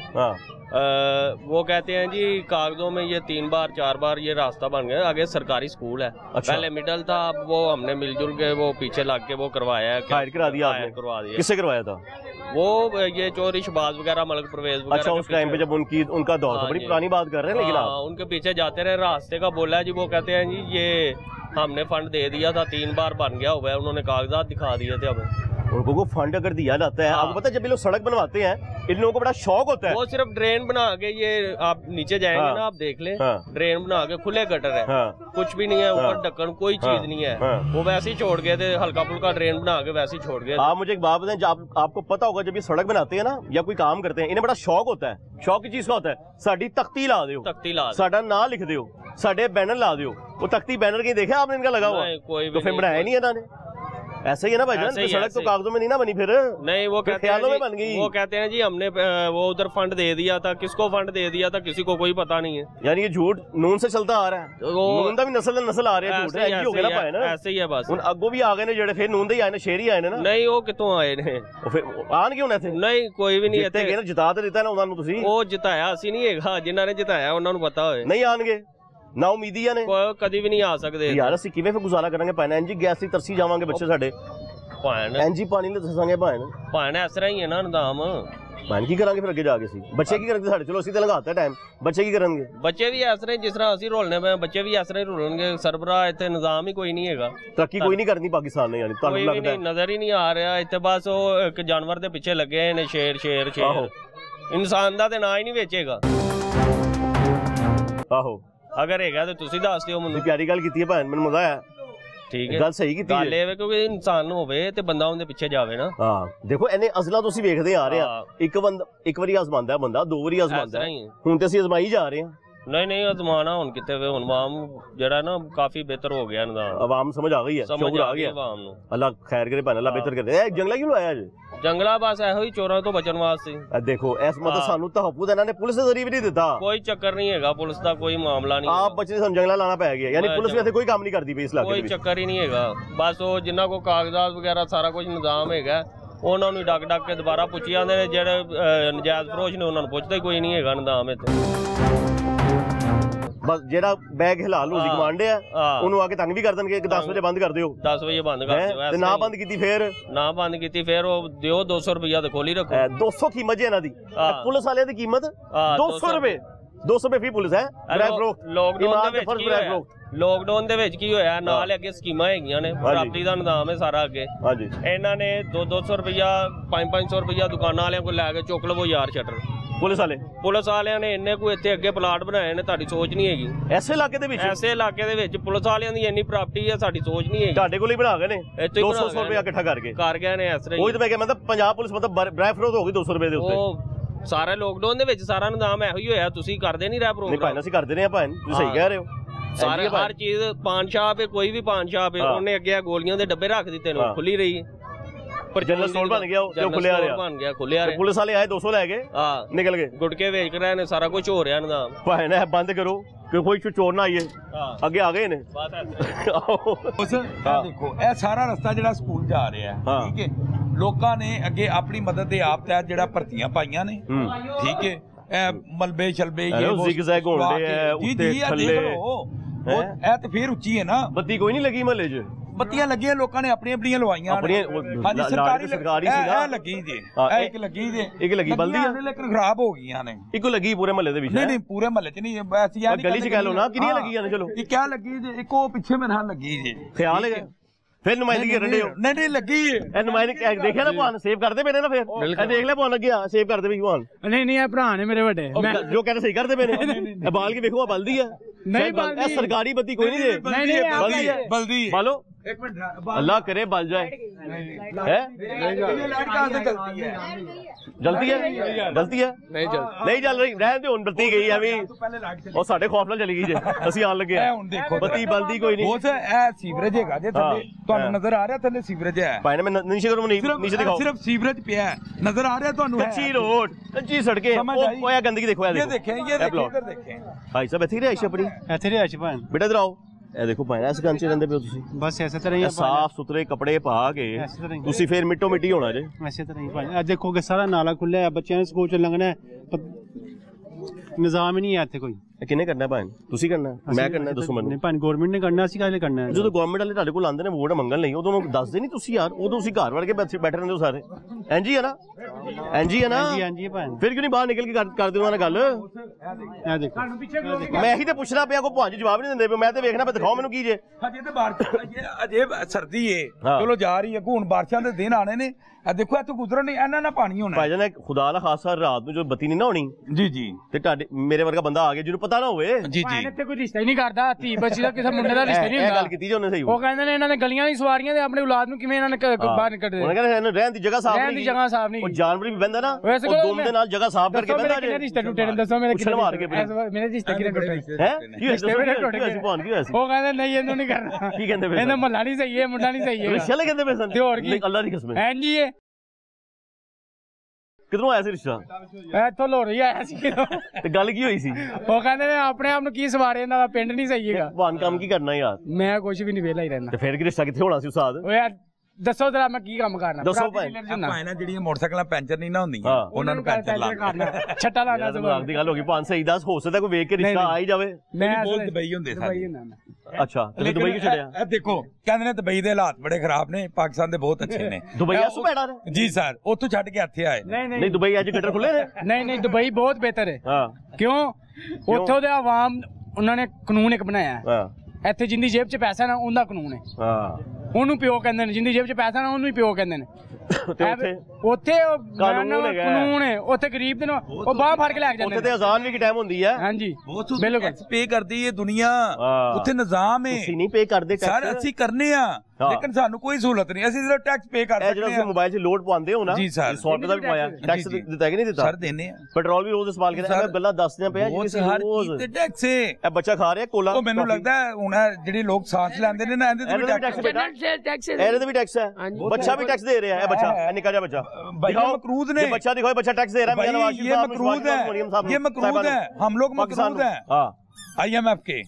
S12: वो कहते हैं जी कागजों में ये 3 बार 4 बार ये रास्ता बन गया। आगे सरकारी स्कूल है,
S1: अच्छा।
S12: पहले मिडल था, अब वो हमने मिलजुल के वो पीछे लग के वो करवाया है।
S1: हायर करा दिया आपने?
S12: करवा दिया।
S1: किससे करवाया था?
S12: वो ये चोरी शबाज वगैरह, मलक परवेज वगैरह।
S1: अच्छा, उस टाइम पे जब उनका दौर था, बड़ी पुरानी बात कर रहे हैं। लेकिन
S12: उनके पीछे जाते रहे, रास्ते का बोला जी, वो कहते हैं जी ये हमने फंड दे दिया था, 3 बार बन गया हुआ है, उन्होंने कागजात दिखा दिए थे हमें।
S1: उनको को फंड अगर दिया जाता है, आपको पता है जब ये लोग सड़क बनवाते हैं इन लोगों को बड़ा शौक होता है।
S12: वो सिर्फ ड्रेन बना के, ये आप नीचे जाएंगे ना, आप देख लें, ड्रेन बना के खुले गटर है, कुछ भी नहीं है, ऊपर ढक्कन कोई चीज नहीं है, वो वैसे ही छोड़ गए थे, हल्का फुल्का ड्रेन बना के वैसे ही छोड़ गए।
S1: आप मुझे एक बात बताएं, जब आपको पता होगा जब ये सड़क बनाते हैं ना या कोई काम करते हैं, इन्हें बड़ा शौक होता है। शौक की चीज का होता है, साड़ी तख्ती ला दो,
S12: तख्ती ला,
S1: साडा नाम लिख दो, साडे बैनर ला दो। वो तख्ती बैनर कहीं देखा आपने इनका लगा हुआ?
S12: कोई
S1: तो फिर बनाया नहीं है इन्होंने। ऐसे ही है ना भाईजान, सड़क तो कागजों में नहीं ना बनी फिर,
S12: नहीं वो
S1: ख्यालों में बन गई।
S12: वो कहते हैं जी हमने वो उधर फंड दे दिया था, किसको फंड दे दिया था किसी को कोई पता नहीं है।
S1: यानी ये झूठ नून से चलता आ रहा है, नून का भी नस्ल आ रहा है झूठ है, हो गया ना भाई ना,
S12: ऐसे ही है बस।
S1: ਹੁਣ ਅੱਗੋਂ ਵੀ ਆ ਗਏ ਨੇ ਜਿਹੜੇ, ਫਿਰ ਨੂਨ ਦੇ ਹੀ ਆਏ ਨੇ, ਸ਼ੇਰ ਹੀ ਆਏ ਨੇ ਨਾ।
S12: ਨਹੀਂ ਉਹ ਕਿੱਥੋਂ ਆਏ ਨੇ,
S1: ਉਹ ਫਿਰ ਆਣ ਕਿਉਂ ਨਾ ਇੱਥੇ?
S12: ਨਹੀਂ ਕੋਈ ਵੀ ਨਹੀਂ ਇੱਥੇ
S1: ਗਏ ਨਾ, ਜਿਤਾ ਤੇ ਦਿੱਤਾ ਨਾ ਉਹਨਾਂ ਨੂੰ ਤੁਸੀਂ।
S12: ਉਹ ਜਿਤਾਇਆ ਅਸੀਂ ਨਹੀਂ ਹੈਗਾ, ਜਿਨ੍ਹਾਂ ਨੇ ਜਿਤਾਇਆ ਉਹਨਾਂ ਨੂੰ ਪਤਾ ਹੋਏ।
S1: ਨਹੀਂ ਆਣਗੇ ਨਾ, ਉਮੀਦੀਆਂ ਨੇ,
S12: ਕਦੀ ਵੀ ਨਹੀਂ ਆ ਸਕਦੇ
S1: ਯਾਰ। ਅਸੀਂ ਕਿਵੇਂ ਫਿਰ ਗੁਜ਼ਾਰਾ ਕਰਾਂਗੇ ਭੈਣ? ਇੰਜੀ ਗੈਸ ਦੀ ਤਰਸੀ ਜਾਵਾਂਗੇ ਬੱਚੇ ਸਾਡੇ,
S12: ਭੈਣ
S1: ਇੰਜੀ ਪਾਣੀ ਲੈ ਦੱਸਾਂਗੇ
S12: ਭੈਣ ਇਸ ਤਰ੍ਹਾਂ ਹੀ ਹੈ ਨਾ ਨਿਦਾਮ।
S1: ਭੈਣ ਕੀ ਕਰਾਂਗੇ ਫਿਰ ਅੱਗੇ ਜਾ ਕੇ? ਸੀ ਬੱਚੇ ਕੀ ਕਰਨਗੇ ਸਾਡੇ? ਚਲੋ ਅਸੀਂ ਤੇ ਲਗਾਤਾ ਟਾਈਮ, ਬੱਚੇ ਕੀ ਕਰਨਗੇ?
S12: ਬੱਚੇ ਵੀ ਇਸ ਤਰ੍ਹਾਂ ਜਿਸ ਤਰ੍ਹਾਂ ਅਸੀਂ ਰੋਲਨੇ ਪਏ, ਬੱਚੇ ਵੀ ਇਸ ਤਰ੍ਹਾਂ ਹੀ ਰੋਲਣਗੇ। ਸਰਬਰਾਹ ਇੱਥੇ ਨਿਜ਼ਾਮ ਹੀ ਕੋਈ ਨਹੀਂ ਹੈਗਾ,
S1: ਤਰੱਕੀ ਕੋਈ ਨਹੀਂ ਕਰਨੀ ਪਾਕਿਸਤਾਨ ਨੇ, ਯਾਨੀ ਤੁਹਾਨੂੰ ਲੱਗਦਾ?
S12: ਨਜ਼ਰ ਹੀ ਨਹੀਂ ਆ ਰਿਹਾ ਇੱਥੇ, ਬਸ ਉਹ ਇੱਕ ਜਾਨਵਰ ਦੇ ਪਿੱਛੇ ਲੱਗੇ ਨੇ, ਸ਼ੇਰ ਸ਼ੇਰ ਸ਼ੇਰ। ਇਨਸਾਨ ਦਾ ਤੇ ਨਾਂ ਹੀ ਨਹੀਂ ਵੇਚੇਗਾ।
S1: ਆਹੋ
S12: ਅਗਰ ਹੈਗਾ ਤੇ ਤੁਸੀਂ ਦੱਸ ਦਿਓ ਮੈਨੂੰ।
S1: ਪਿਆਰੀ ਗੱਲ ਕੀਤੀ ਹੈ ਭੈਣ, ਮੈਨੂੰ ਮਜ਼ਾ ਆਇਆ।
S12: ਠੀਕ ਹੈ,
S1: ਗੱਲ ਸਹੀ ਕੀਤੀ ਹੈ।
S12: ਗੱਲ ਇਹ ਕਿਉਂਕਿ ਇਨਸਾਨ ਹੋਵੇ ਤੇ ਬੰਦਾ ਉਹਦੇ ਪਿੱਛੇ ਜਾਵੇ ਨਾ।
S1: ਹਾਂ ਦੇਖੋ ਇਹਨੇ ਅਸਲਾ ਤੁਸੀਂ ਵੇਖਦੇ ਆ ਰਹੇ ਆ, ਇੱਕ ਵਾਰੀ ਆਜ਼ਮਾਉਂਦਾ ਬੰਦਾ, 2 ਵਾਰੀ ਆਜ਼ਮਾਉਂਦਾ, ਹੁਣ ਤੇ ਅਸੀਂ ਆਜ਼ਮਾਈ ਜਾ ਰਹੇ ਹਾਂ।
S12: ਨਹੀਂ ਅਜ਼ਮਾਨਾ ਹੁਣ ਕਿੱਥੇ ਵੇ, ਹੁਣ ਆਵਾਮ ਜਿਹੜਾ ਨਾ ਕਾਫੀ ਬਿਹਤਰ ਹੋ ਗਿਆ ਨਾ,
S1: ਆਵਾਮ ਸਮਝ ਆ ਗਈ ਹੈ, ਸ਼ੌਰ ਆ ਗਿਆ ਆਵਾਮ ਨੂੰ। ਅੱਲਾ ਖੈਰ ਕਰੇ ਭੈਣ, ਅੱਲਾ ਬਿਹਤਰ ਕਰੇ। ਇਹ ਜੰਗਲਾ ਕਿਉਂ ਲਾਇਆ ਜੀ?
S12: ਜੰਗਲਾ ਬਸ ਇਹੋ ਹੀ ਚੋਰਾਂ ਤੋਂ ਬਚਣ ਵਾਸਤੇ।
S1: ਦੇਖੋ ਇਸ ਮਤਲਬ ਸਾਨੂੰ ਤਹਫੁਜ਼ ਇਹਨਾਂ ਨੇ ਪੁਲਿਸ ਦੇ ਜ਼ਰੀਏ ਵੀ ਨਹੀਂ ਦਿੱਤਾ।
S12: ਕੋਈ ਚੱਕਰ ਨਹੀਂ ਹੈਗਾ, ਪੁਲਿਸ ਦਾ ਕੋਈ ਮਾਮਲਾ ਨਹੀਂ।
S1: ਆਪ ਬੱਚੇ ਸਾਨੂੰ ਜੰਗਲਾ ਲਾਣਾ ਪੈ ਗਿਆ, ਯਾਨੀ ਪੁਲਿਸ ਵੀ ਇੱਥੇ ਕੋਈ ਕੰਮ ਨਹੀਂ ਕਰਦੀ ਪਈ ਇਸ ਇਲਾਕੇ
S12: ਵਿੱਚ। ਕੋਈ ਚੱਕਰ ਹੀ ਨਹੀਂ ਹੈਗਾ, ਬਸ ਉਹ ਜਿੰਨਾ ਕੋ ਕਾਗਜ਼ਾਤ ਵਗੈਰਾ ਸਾਰਾ ਕੁਝ ਨਿਜ਼ਾਮ ਹੈਗਾ, ਉਹਨਾਂ ਨੂੰ ਡੱਕ ਕੇ ਦੁਬਾਰਾ ਪੁੱਛੀ ਜਾਂਦੇ ਨੇ। ਜਿਹੜੇ ਨਜਾਇਜ਼ ਫਰੋਸ਼ ਨੇ ਉਹਨਾਂ ਨੂੰ ਪੁੱਛਦਾ ਕੋਈ ਨਹੀਂ ਹੈਗਾ ਨਿਜ਼ਾਮ ਇੱਥੇ।
S1: ਬਸ ਜਿਹੜਾ ਬੈਗ ਹਿਲਾਲ ਨੂੰ ਕਮਾਂਡ ਆ, ਉਹਨੂੰ ਆ ਕੇ ਤੰਗ ਵੀ ਕਰ ਦੇਣਗੇ ਕਿ 10 ਵਜੇ ਬੰਦ ਕਰ ਦਿਓ,
S12: 10 ਵਜੇ ਬੰਦ ਕਰ ਦਿਓ।
S1: ਤੇ ਨਾ ਬੰਦ ਕੀਤੀ ਫੇਰ ਉਹ
S12: ਦਿਓ 200 ਰੁਪਇਆ ਤੇ ਖੋਲੀ ਰੱਖੋ।
S1: 200 ਕੀਮਤ ਜੇ ਇਹਨਾਂ ਦੀ, ਪੁਲਿਸ ਵਾਲਿਆਂ ਦੀ ਕੀਮਤ 200 ਰੁਪਏ। 200 ਰੁਪਏ ਫੀ ਪੁਲਿਸ ਹੈ।
S12: ਲੋਕਡਾਊਨ ਦੇ ਵਿੱਚ ਕੀ ਹੋਇਆ, ਨਾਲ ਅੱਗੇ ਸਕੀਮਾਂ ਹੈਗੀਆਂ ਨੇ, ਪ੍ਰਾਪਰਟੀ ਦਾ ਨਿਜ਼ਾਮ ਹੈ ਸਾਰਾ ਅੱਗੇ। ਇਹਨਾਂ ਨੇ 200 ਰੁਪਇਆ 500 ਰੁਪਇਆ ਦੁਕਾਨਾਂ ਵਾਲਿਆਂ ਕੋਲ ਲੈ ਕੇ ਚੁੱਕ ਲਵੋ ਯਾਰ ਸ਼ਟਰ। ਪੁਲਿਸ ਵਾਲਿਆਂ ਨੇ ਇੰਨੇ ਕੋਈ ਇੱਥੇ ਅੱਗੇ ਪਲਾਟ ਬਣਾਏ ਨੇ, ਤੁਹਾਡੀ ਸੋਚ ਨਹੀਂ ਹੈਗੀ।
S1: ਐਸੇ ਇਲਾਕੇ ਦੇ ਵਿੱਚ
S12: ਪੁਲਿਸ ਵਾਲਿਆਂ ਦੀ ਇੰਨੀ ਪ੍ਰਾਪਰਟੀ ਹੈ, ਸਾਡੀ ਸੋਚ ਨਹੀਂ ਹੈਗੀ।
S1: ਤੁਹਾਡੇ ਕੋਲ ਹੀ ਬਣਾ ਗਏ ਨੇ 200 ਰੁਪਇਆ ਇਕੱਠਾ ਕਰਕੇ
S12: ਕਰ ਗਏ ਨੇ ਇਸ ਤਰ੍ਹਾਂ।
S1: ਉਹੀ ਤਾਂ ਮੈਂ ਕਿਹਾ, ਮਤਲਬ ਪੰਜਾਬ ਪੁਲਿਸ ਮਤਲਬ ਬਰਾਏ ਫਰੋਤ ਹੋ ਗਈ 200 ਰੁਪਏ ਦੇ ਉੱਤੇ।
S12: ਉਹ ਸਾਰੇ ਲੋਕਡਾਊਨ ਦੇ ਵਿੱਚ ਸਾਰਾ ਨਿਜ਼ਾਮ ਇਹੋ ਹੀ ਹੋਇਆ, ਤੁਸੀਂ ਕਰਦੇ ਨਹੀਂ ਰਿਹਾ ਪ੍ਰੋਗਰਾਮ।
S1: ਨਹੀਂ ਭਾਈ ਅਸੀਂ ਕਰਦੇ ਰਹੇ ਆ ਭਾਈ, ਤੁਸੀਂ ਸਹੀ ਕਹਿ ਰਹੇ ਹੋ।
S12: ਸਾਰੇ ਹਰ ਚੀਜ਼ ਪਾਨ ਸ਼ਾਪ ਹੈ, ਕੋਈ ਵੀ ਪਾਨ ਸ਼ਾਪ ਹੈ, ਉਹਨੇ ਅੱਗੇ ਗੋਲੀਆਂ ਦੇ ਡੱਬੇ ਰੱਖ ਦਿੱਤੇ ਨੇ, ਖੁੱਲੀ ਰਹੀ।
S1: ਪਰ ਜਨਰਲ ਸਟੋਰ ਬਣ ਗਿਆ, ਉਹ ਖੁੱਲਿਆ ਰਿਹਾ। ਪੁਲਿਸ ਵਾਲੇ ਆਏ 200 ਲੈ ਕੇ ਨਿਕਲ ਗਏ,
S12: ਗੁਟਕੇ ਵੇਚ ਰਹੇ ਨੇ, ਸਾਰਾ ਕੁਝ ਹੋ ਰਿਹਾ ਨਿਜ਼ਾਮ।
S1: ਭਾਈ ਨੇ ਬੰਦ ਕਰੋ ਕਿ ਕੋਈ ਚੋਰ ਨਾ ਆਈਏ, ਅੱਗੇ ਆ ਗਏ ਨੇ।
S4: ਦੇਖੋ ਇਹ ਸਾਰਾ ਰਸਤਾ ਜਿਹੜਾ ਸਕੂਲ ਜਾ ਰਿਹਾ ਹੈ, ਠੀਕ ਹੈ, ਲੋਕਾਂ ਨੇ ਅੱਗੇ ਆਪਣੀ ਮਦਦ ਦੇ ਆਪ ਤਹਿਤ ਜਿਹੜਾ ਭਰਤੀਆਂ ਪਾਈਆਂ ਨੇ, ਠੀਕ ਹੈ, ਇਹ ਮਲਬੇ ਛਲਬੇ
S1: ਜ਼ਿਗਜ਼ੈਗ ਹੋਣਦੇ ਆ ਉੱਤੇ ਥੱਲੇ,
S4: ਇਹ ਤੇ ਫੇਰ ਉੱਚੀ ਹੈ ਨਾ।
S1: ਬੱਤੀ ਕੋਈ ਨਹੀਂ ਲੱਗੀ ਮਹੱਲੇ 'ਚ,
S4: ਬੱਤੀਆਂ ਲੱਗੀਆਂ, ਲੋਕਾਂ ਨੇ ਆਪਣੀਆਂ ਲਵਾਈਆਂ। ਹਾਂਜੀ ਸਰਕਾਰੀ ਸੀਗਾ, ਲੱਗੀ ਜੇ ਇੱਕ ਲੱਗੀ ਜੇ,
S1: ਇੱਕ ਲੱਗੀ ਬਲਦੀ ਆ,
S4: ਲੇਕਿਨ ਖਰਾਬ ਹੋ ਗਈਆਂ ਨੇ।
S1: ਇੱਕੋ ਲੱਗੀ ਪੂਰੇ ਮਹੱਲੇ ਦੇ ਵਿੱਚ?
S4: ਨਹੀਂ ਪੂਰੇ ਮਹੱਲੇ 'ਚ ਨਹੀਂ, ਅਸੀਂ ਯਾਰ
S1: ਗਲੀ 'ਚ ਕਹਿ ਲਓ ਨਾ, ਕਿੰਨੀਆਂ ਲੱਗੀਆਂ ਨੇ? ਚਲੋ
S4: ਇੱਕ ਆ ਲੱਗੀ ਜੇ, ਇੱਕ ਉਹ ਪਿੱਛੇ ਮੇਰੇ ਨਾਲ ਲੱਗੀ ਜੇ।
S1: ਖਿਆਲ ਹੈ ਫਿਰ ਨੁਮਾਇੰਦਗੀ ਰੰਡੇ ਹੋ?
S4: ਨਹੀਂ ਲੱਗੀ
S1: ਇਹ ਨੁਮਾਇੰਦਗੀ ਦੇਖਿਆ ਨਾ ਭਾਨ, ਸੇਵ ਕਰਦੇ ਪਏ ਨੇ ਨਾ, ਫਿਰ ਇਹ ਦੇਖ ਲੈ ਭਾਨ ਲੱਗਿਆ ਸੇਵ ਕਰਦੇ ਪਏ ਭਾਨ।
S2: ਨਹੀਂ ਇਹ ਭਰਾ ਨੇ ਮੇਰੇ ਵੱਡੇ,
S1: ਜੋ ਕਹਿੰਦੇ ਸਹੀ ਕਰਦੇ ਪਏ ਨੇ। ਬਾਲ ਕੇ ਵੇਖੋ, ਬਲਦੀ ਆ।
S2: ਨਹੀਂ ਬਲਦੀ,
S1: ਇਹ ਸਰਕਾਰੀ ਬੱਤੀ ਕੋਈ ਨਹੀਂ ਜੇ,
S4: ਬਲਦੀ।
S1: ਬਾਲੋ एक मिनट, अल्लाह करे बल जाए। जलती है नहीं जल रही, रहने दो, बत्ती गई है और साढ़े खौफ नाल चली गई जे, ਅਸੀਂ ਆਣ ਲੱਗੇ ਆ, ਬੱਤੀ ਬਲਦੀ ਕੋਈ ਨਹੀਂ।
S4: ਉਸ ਇਹ ਸੀਵਰੇਜ ਹੈਗਾ ਜੇ ਥੱਲੇ, ਤੁਹਾਨੂੰ ਨਜ਼ਰ ਆ ਰਿਹਾ ਥੱਲੇ ਸੀਵਰੇਜ ਹੈ?
S1: ਭਾਈ ਨੇ ਮੈਂ ਨੀਚੇ ਕਰੋ, ਨੀਚੇ ਦਿਖਾਓ,
S4: ਸਿਰਫ ਸੀਵਰੇਜ ਪਿਆ ਨਜ਼ਰ ਆ ਰਿਹਾ ਤੁਹਾਨੂੰ?
S1: ਕੱਚੀ ਰੋਡ, ਕੱਚੀ ਸੜਕੇ, ਉਹ ਇਹ ਗੰਦਗੀ ਦੇਖੋ,
S4: ਇਹ ਦੇਖੇ, ਇੱਧਰ ਦੇਖੇ
S1: ਭਾਈ ਸਾਹਿਬ, ਇੱਥੇ ਰਿਹਾਇਸ਼ ਆਪਣੀ,
S2: ਇੱਥੇ ਰਿਹਾਇਸ਼ ਭਾਈ
S1: ਬੇਟਾ ਇਧਰ ਆਓ। ਇਹ ਦੇਖੋ ਭਾਈ ਇਸ ਗੰਜ 'ਚ ਰਹਿੰਦੇ ਪਿਓ ਤੁਸੀਂ,
S2: ਬਸ ਐਸੇ ਤਰ੍ਹਾਂ ਹੀ
S1: ਸਾਫ ਸੁਥਰੇ ਕੱਪੜੇ ਪਾ ਕੇ ਤੁਸੀਂ ਫੇਰ ਮਿੱਟੋ ਮਿੱਟੀ ਹੋਣਾ ਜੇ।
S2: ਐਸੇ ਤਰ੍ਹਾਂ ਹੀ ਭਾਈ, ਦੇਖੋਗੇ ਸਾਰਾ ਨਾਲਾ ਖੁੱਲਿਆ ਹੈ, ਬੱਚਿਆਂ ਨੇ ਸਕੂਲ 'ਚ ਲੰਘਣਾ, ਨਿਜ਼ਾਮ ਹੀ ਨਹੀਂ ਹੈ ਇੱਥੇ ਕੋਈ।
S1: ਕਿਹਨੇ ਕਰਨਾ ਭਾਈ? ਤੁਸੀਂ ਕਰਨਾ, ਮੈਂ ਕਰਨਾ? ਦੱਸੋ ਮੈਨੂੰ।
S2: ਨਹੀਂ ਭਾਈ ਗਵਰਨਮੈਂਟ ਨੇ ਕਰਨਾ, ਅਸੀਂ ਕਾਹਲੇ ਕਰਨਾ ਹੈ?
S1: ਜਦੋਂ ਗਵਰਨਮੈਂਟ ਵਾਲੇ ਤੁਹਾਡੇ ਕੋਲ ਆਉਂਦੇ ਨੇ ਵੋਟ ਮੰਗਣ ਲਈ, ਉਦੋਂ ਦੱਸਦੇ ਨਹੀਂ ਤੁਸੀਂ ਯਾਰ, ਉਦੋਂ ਤੁਸੀਂ ਘਰ ਵੜ ਕੇ ਬੈਠੇ ਰਹਿੰਦੇ ਹੋ ਸਾਰੇ। ਇੰਜੀ ਹੈ ਨਾ, ਇੰਜੀ ਹੈ ਨਾ, ਫਿਰ ਕਿਉਂ ਨਹੀਂ ਬਾਹਰ ਨਿਕਲ ਕੇ ਕਰਦੇ ਉਹਨਾਂ ਨਾਲ ਗੱਲ? ਮੈਂ ਇਹੀ ਤੇ ਪੁੱਛਣਾ ਪਿਆ, ਕੋਈ ਭਾਂਜ ਜਵਾਬ ਨਹੀਂ ਦਿੰਦੇ ਪਏ, ਮੈਂ ਤੇ ਵੇਖਣਾ ਪਿਆ, ਦਿਖਾਓ ਮੈਨੂੰ ਕੀ ਜੇ।
S4: ਹਜੇ ਤੇ ਬਾਰਿਸ਼, ਅਜੇ ਸਰਦੀ ਏ, ਚਲੋ ਜਾ ਰਹੀ ਹੈ, ਹੁਣ ਬਾਰਿਸ਼ਾਂ ਦੇ ਦਿਨ ਆਣੇ ਨੇ, ਦੇਖੋ ਇੱਥੇ ਗੁਜ਼ਰਨ ਨਹੀਂ, ਇਹਨਾਂ ਨਾਲ ਪਾਣੀ ਹੋਣਾ।
S1: ਭਾਈ ਜਾਨ ਖੁਦਾ ਦਾ ਖਾਸਾ, ਰਾਤ ਨੂੰ ਜੋ ਬੱਤੀ ਨਹੀਂ ਨਾ ਹੋਣੀ
S4: ਜੀ ਤੇ
S1: ਤੁਹਾਡੇ ਮੇਰੇ ਵਰਗਾ ਬੰਦਾ ਆ ਗਿਆ ਜਿਹਨੂੰ ਪਤਾ ਨਾ ਹੋਵੇ
S4: ਜੀ ਜੀ
S2: ਇੱਥੇ ਕੋਈ ਰਿਸ਼ਤਾ ਹੀ ਨਹੀਂ ਕਰਦਾ ਧੀ ਬੱਚੀ ਦਾ ਕਿਸੇ ਮੁੰਡੇ ਦਾ ਰਿਸ਼ਤਾ ਨਹੀਂ ਹੁੰਦਾ
S1: ਇਹ ਗੱਲ ਕੀਤੀ ਜੀ ਉਹਨੇ ਸਹੀ
S2: ਉਹ ਕਹਿੰਦੇ ਨੇ ਇਹਨਾਂ ਨੇ ਗਲੀਆਂ ਦੀ ਸਵਾਰੀਆਂ ਤੇ ਆਪਣੇ ਔਲਾਦ ਨੂੰ ਕਿਵੇਂ ਇਹਨਾਂ ਨੇ ਬਾਹਰ ਕੱਢਦੇ
S1: ਉਹਨੇ ਕਹਿੰਦੇ ਇਹਨੂੰ ਰਹਿਣ ਦੀ ਜਗ੍ਹਾ ਸਾਫ਼ ਨਹੀਂ
S2: ਰਹਿਣ ਦੀ ਜਗ੍ਹਾ ਸਾਫ਼ ਨਹੀਂ
S1: ਉਹ ਜਾਨਵਰ ਵੀ ਬੰਦਾ ਨਾ ਉਹ ਦੁਮ ਦੇ ਨਾਲ ਜਗ੍ਹਾ ਸਾਫ਼ ਕਰਕੇ ਬੰਦਾ
S2: ਜੇ ਰਿਸ਼ਤੇ ਟੁੱਟੇ ਨੇ ਦੱਸੋ ਮੇਰੇ ਕਿੰਨੇ ਮਾਰ ਕੇ ਮੇਰੇ ਰਿਸ਼ਤੇ ਕਿੰਨੇ ਟੁੱਟੇ
S1: ਹੈ ਕੀ ਹੋਇਆ ਸੀ
S2: ਉਹ ਕਹਿੰਦੇ ਨਹੀਂ ਇਹਨੂੰ ਨਹੀਂ ਕਰਨਾ
S1: ਕੀ ਕਹਿੰਦੇ ਪਏ
S2: ਇਹਦਾ ਮਹੱਲਾ ਨਹੀਂ ਸਹੀ ਹੈ ਮੁੰਡਾ ਨਹੀਂ ਸਹੀ ਹੈ
S1: ਰਿਸ਼ਤੇ ਕਹਿੰਦੇ ਪਏ ਸਨ
S2: ਤੇ ਹੋਰ ਕੀ
S1: ਅੱਲਾ ਦੀ ਕਸਮ
S2: ਐਂ ਜੀ ਇਹ
S1: ਕਿਧਰੋਂ ਆਇਆ ਸੀ ਰਿਸ਼ਤਾ
S2: ਇੱਥੋਂ ਲੋਰੀ ਆਇਆ ਸੀ
S1: ਤੇ ਗੱਲ ਕੀ ਹੋਈ ਸੀ
S2: ਉਹ ਕਹਿੰਦੇ ਨੇ ਆਪਣੇ ਆਪ ਨੂੰ ਕੀ ਸਵਾਰੇ ਇਹਨਾਂ ਦਾ ਪਿੰਡ ਨਹੀਂ ਸਹੀ ਹੈਗਾ
S1: ਭਾਨ ਕੰਮ ਕੀ ਕਰਨਾ ਯਾਰ
S2: ਮੈਂ ਕੁਝ ਵੀ ਨਹੀਂ ਵਿਹਲਾ ਹੀ ਰਹਿੰਦਾ
S1: ਤੇ ਫਿਰ ਕੀ ਰਿਸ਼ਤਾ ਕਿੱਥੇ ਹੋਣਾ ਸੀ ਉਸਾਦ
S2: ਓ ਯਾਰ ਦੱਸੋ ਜਰਾ ਮੈਂ ਕੀ ਕੰਮ ਕਰਨਾ
S1: ਦੱਸੋ ਭਾਈ
S4: ਆਪਾਂ ਇਹਨਾਂ ਜਿਹੜੀਆਂ ਮੋਟਰਸਾਈਕਲਾਂ ਪੈਂਚਰ ਨਹੀਂ ਨਾ ਹੁੰਦੀਆਂ ਉਹਨਾਂ ਨੂੰ ਪੈਂਚਰ ਲਾ
S2: ਛੱਟਾ ਲਾਣਾ
S1: ਦਿਮਾਗ ਦੀ ਗੱਲ ਹੋ ਗਈ 5 10 ਹੋ ਸਕਦਾ ਕੋਈ ਵੇਖ ਕੇ ਰਿਸ਼ਤਾ ਆ ਹੀ ਜਾਵੇ
S2: ਮੈਂ
S4: ਬਹੁਤ ਦੁਬਈ ਹੁੰਦੇ ਸਾਰੇ
S1: ਅੱਛਾ ਤੇ ਦੁਬਈ ਕਿਉਂ ਛੱਡਿਆ
S4: ਇਹ ਦੇਖੋ ਕਹਿੰਦੇ ਨੇ ਦੁਬਈ ਦੇ ਹਾਲਾਤ ਬੜੇ ਖਰਾਬ ਨੇ ਪਾਕਿਸਤਾਨ ਦੇ ਬਹੁਤ ਅੱਛੇ ਨੇ
S1: ਦੁਬਈ ਆਸੂ ਪੈੜਾ ਨੇ
S4: ਜੀ ਸਰ ਉੱਥੋਂ ਛੱਡ ਕੇ ਇੱਥੇ ਆਏ
S1: ਨਹੀਂ ਦੁਬਈ ਅੱਜ ਗਟਰ ਖੁੱਲੇ ਨੇ
S2: ਨਹੀਂ ਦੁਬਈ ਬਹੁਤ ਬਿਹਤਰ ਹੈ
S1: ਹਾਂ
S2: ਕਿਉਂ ਉੱਥੋਂ ਦੇ ਆਵਾਮ ਉਹਨਾਂ ਨੇ ਕਾਨੂੰਨ ਇੱਕ ਬਣਾਇਆ
S1: ਹਾਂ
S2: ਇੱਥੇ ਜਿੰਦੀ ਜੇਬ 'ਚ ਪੈਸਾ ਨਾ ਉਹਦਾ ਕਾਨੂੰਨ ਹੈ
S1: ਹਾਂ
S2: ਉਹਨੂੰ ਪਿਓ ਕਹਿੰਦੇ ਨੇ ਜਿੰਦੀ ਜੇਬ 'ਚ ਪੈਸਾ ਨਾ ਉਹਨੂੰ ਹੀ ਪਿਓ ਕਹਿੰਦੇ ਨੇ ਉੱਥੇ ਕਾਨੂੰਨ ਹੈ ਉੱਥੇ ਗਰੀਬ ਦੇ ਨੂੰ ਉਹ ਬਾਹ ਫੜ ਕੇ ਲੈ ਜਾਂਦੇ
S1: ਉੱਥੇ ਤੇ ਅਜ਼ਾਨ ਵੀ ਕੀ ਟਾਈਮ ਹੁੰਦੀ ਹੈ
S2: ਹਾਂਜੀ
S4: ਬਿਲਕੁਲ ਪੇ ਕਰਦੀ ਹੈ ਦੁਨੀਆ ਉੱਥੇ ਨਿਜ਼ਾਮ ਹੈ
S1: ਤੁਸੀਂ ਨਹੀਂ ਪੇ ਕਰਦੇ
S4: ਸਰ ਅਸੀਂ ਕਰਨੇ ਆ ਲੇਕਿਨ ਸਾਨੂੰ ਕੋਈ ਸਹੂਲਤ ਨਹੀਂ ਅਸੀਂ ਸਿਰਫ ਟੈਕਸ ਪੇ ਕਰ ਸਕਦੇ
S1: ਹਾਂ ਜਿਹੜਾ ਮੋਬਾਈਲ 'ਚ ਲੋਡ ਪਵਾਉਂਦੇ ਹੋ ਨਾ
S4: ਜੀ ਸਰ
S1: 100 ਰੁਪਏ ਦਾ ਵੀ ਪਾਇਆ ਟੈਕਸ ਦਿੱਤਾ ਕਿ ਨਹੀਂ ਦਿੱਤਾ
S4: ਸਰ ਦੇਨੇ ਆ
S1: ਪੈਟਰੋਲ ਵੀ ਰੋਜ਼ ਇਸਤੇਮਾਲ ਕਰਦਾ ਮੈਂ ਗੱਲਾਂ ਦੱਸਦਿਆਂ ਪਿਆ
S4: ਜੀ ਹਰ ਚੀਜ਼ ਤੇ ਟੈਕਸ ਹੈ
S1: ਇਹ ਬੱਚਾ ਖਾ ਰਿਹਾ ਕੋਲਾ
S4: ਉਹ ਮੈਨੂੰ ਲੱਗਦਾ ਹੁਣ ਜਿਹੜੇ ਲੋਕ ਸਾਂਸ ਲੈਂਦੇ ਨੇ ਨਾ ਇਹਦੇ ਤੇ ਵੀ ਟੈਕਸ
S1: ਇਹਦੇ ਤੇ ਵੀ ਟੈਕਸ ਹੈ ਬੱਚਾ ਵੀ ਟੈਕਸ ਦੇ ਰਿਹਾ ਹੈ ਬੱਚਾ ਇਹ ਨਿੱਕਾ ਜਿਹਾ ਬੱਚਾ
S4: दिखाओ मकरूज ने
S1: बच्चा दिखाओ बच्चा टैक्स दे रहा है
S4: ये मकरूज है ये मकरूज है हम लोग मकरूज है IMF के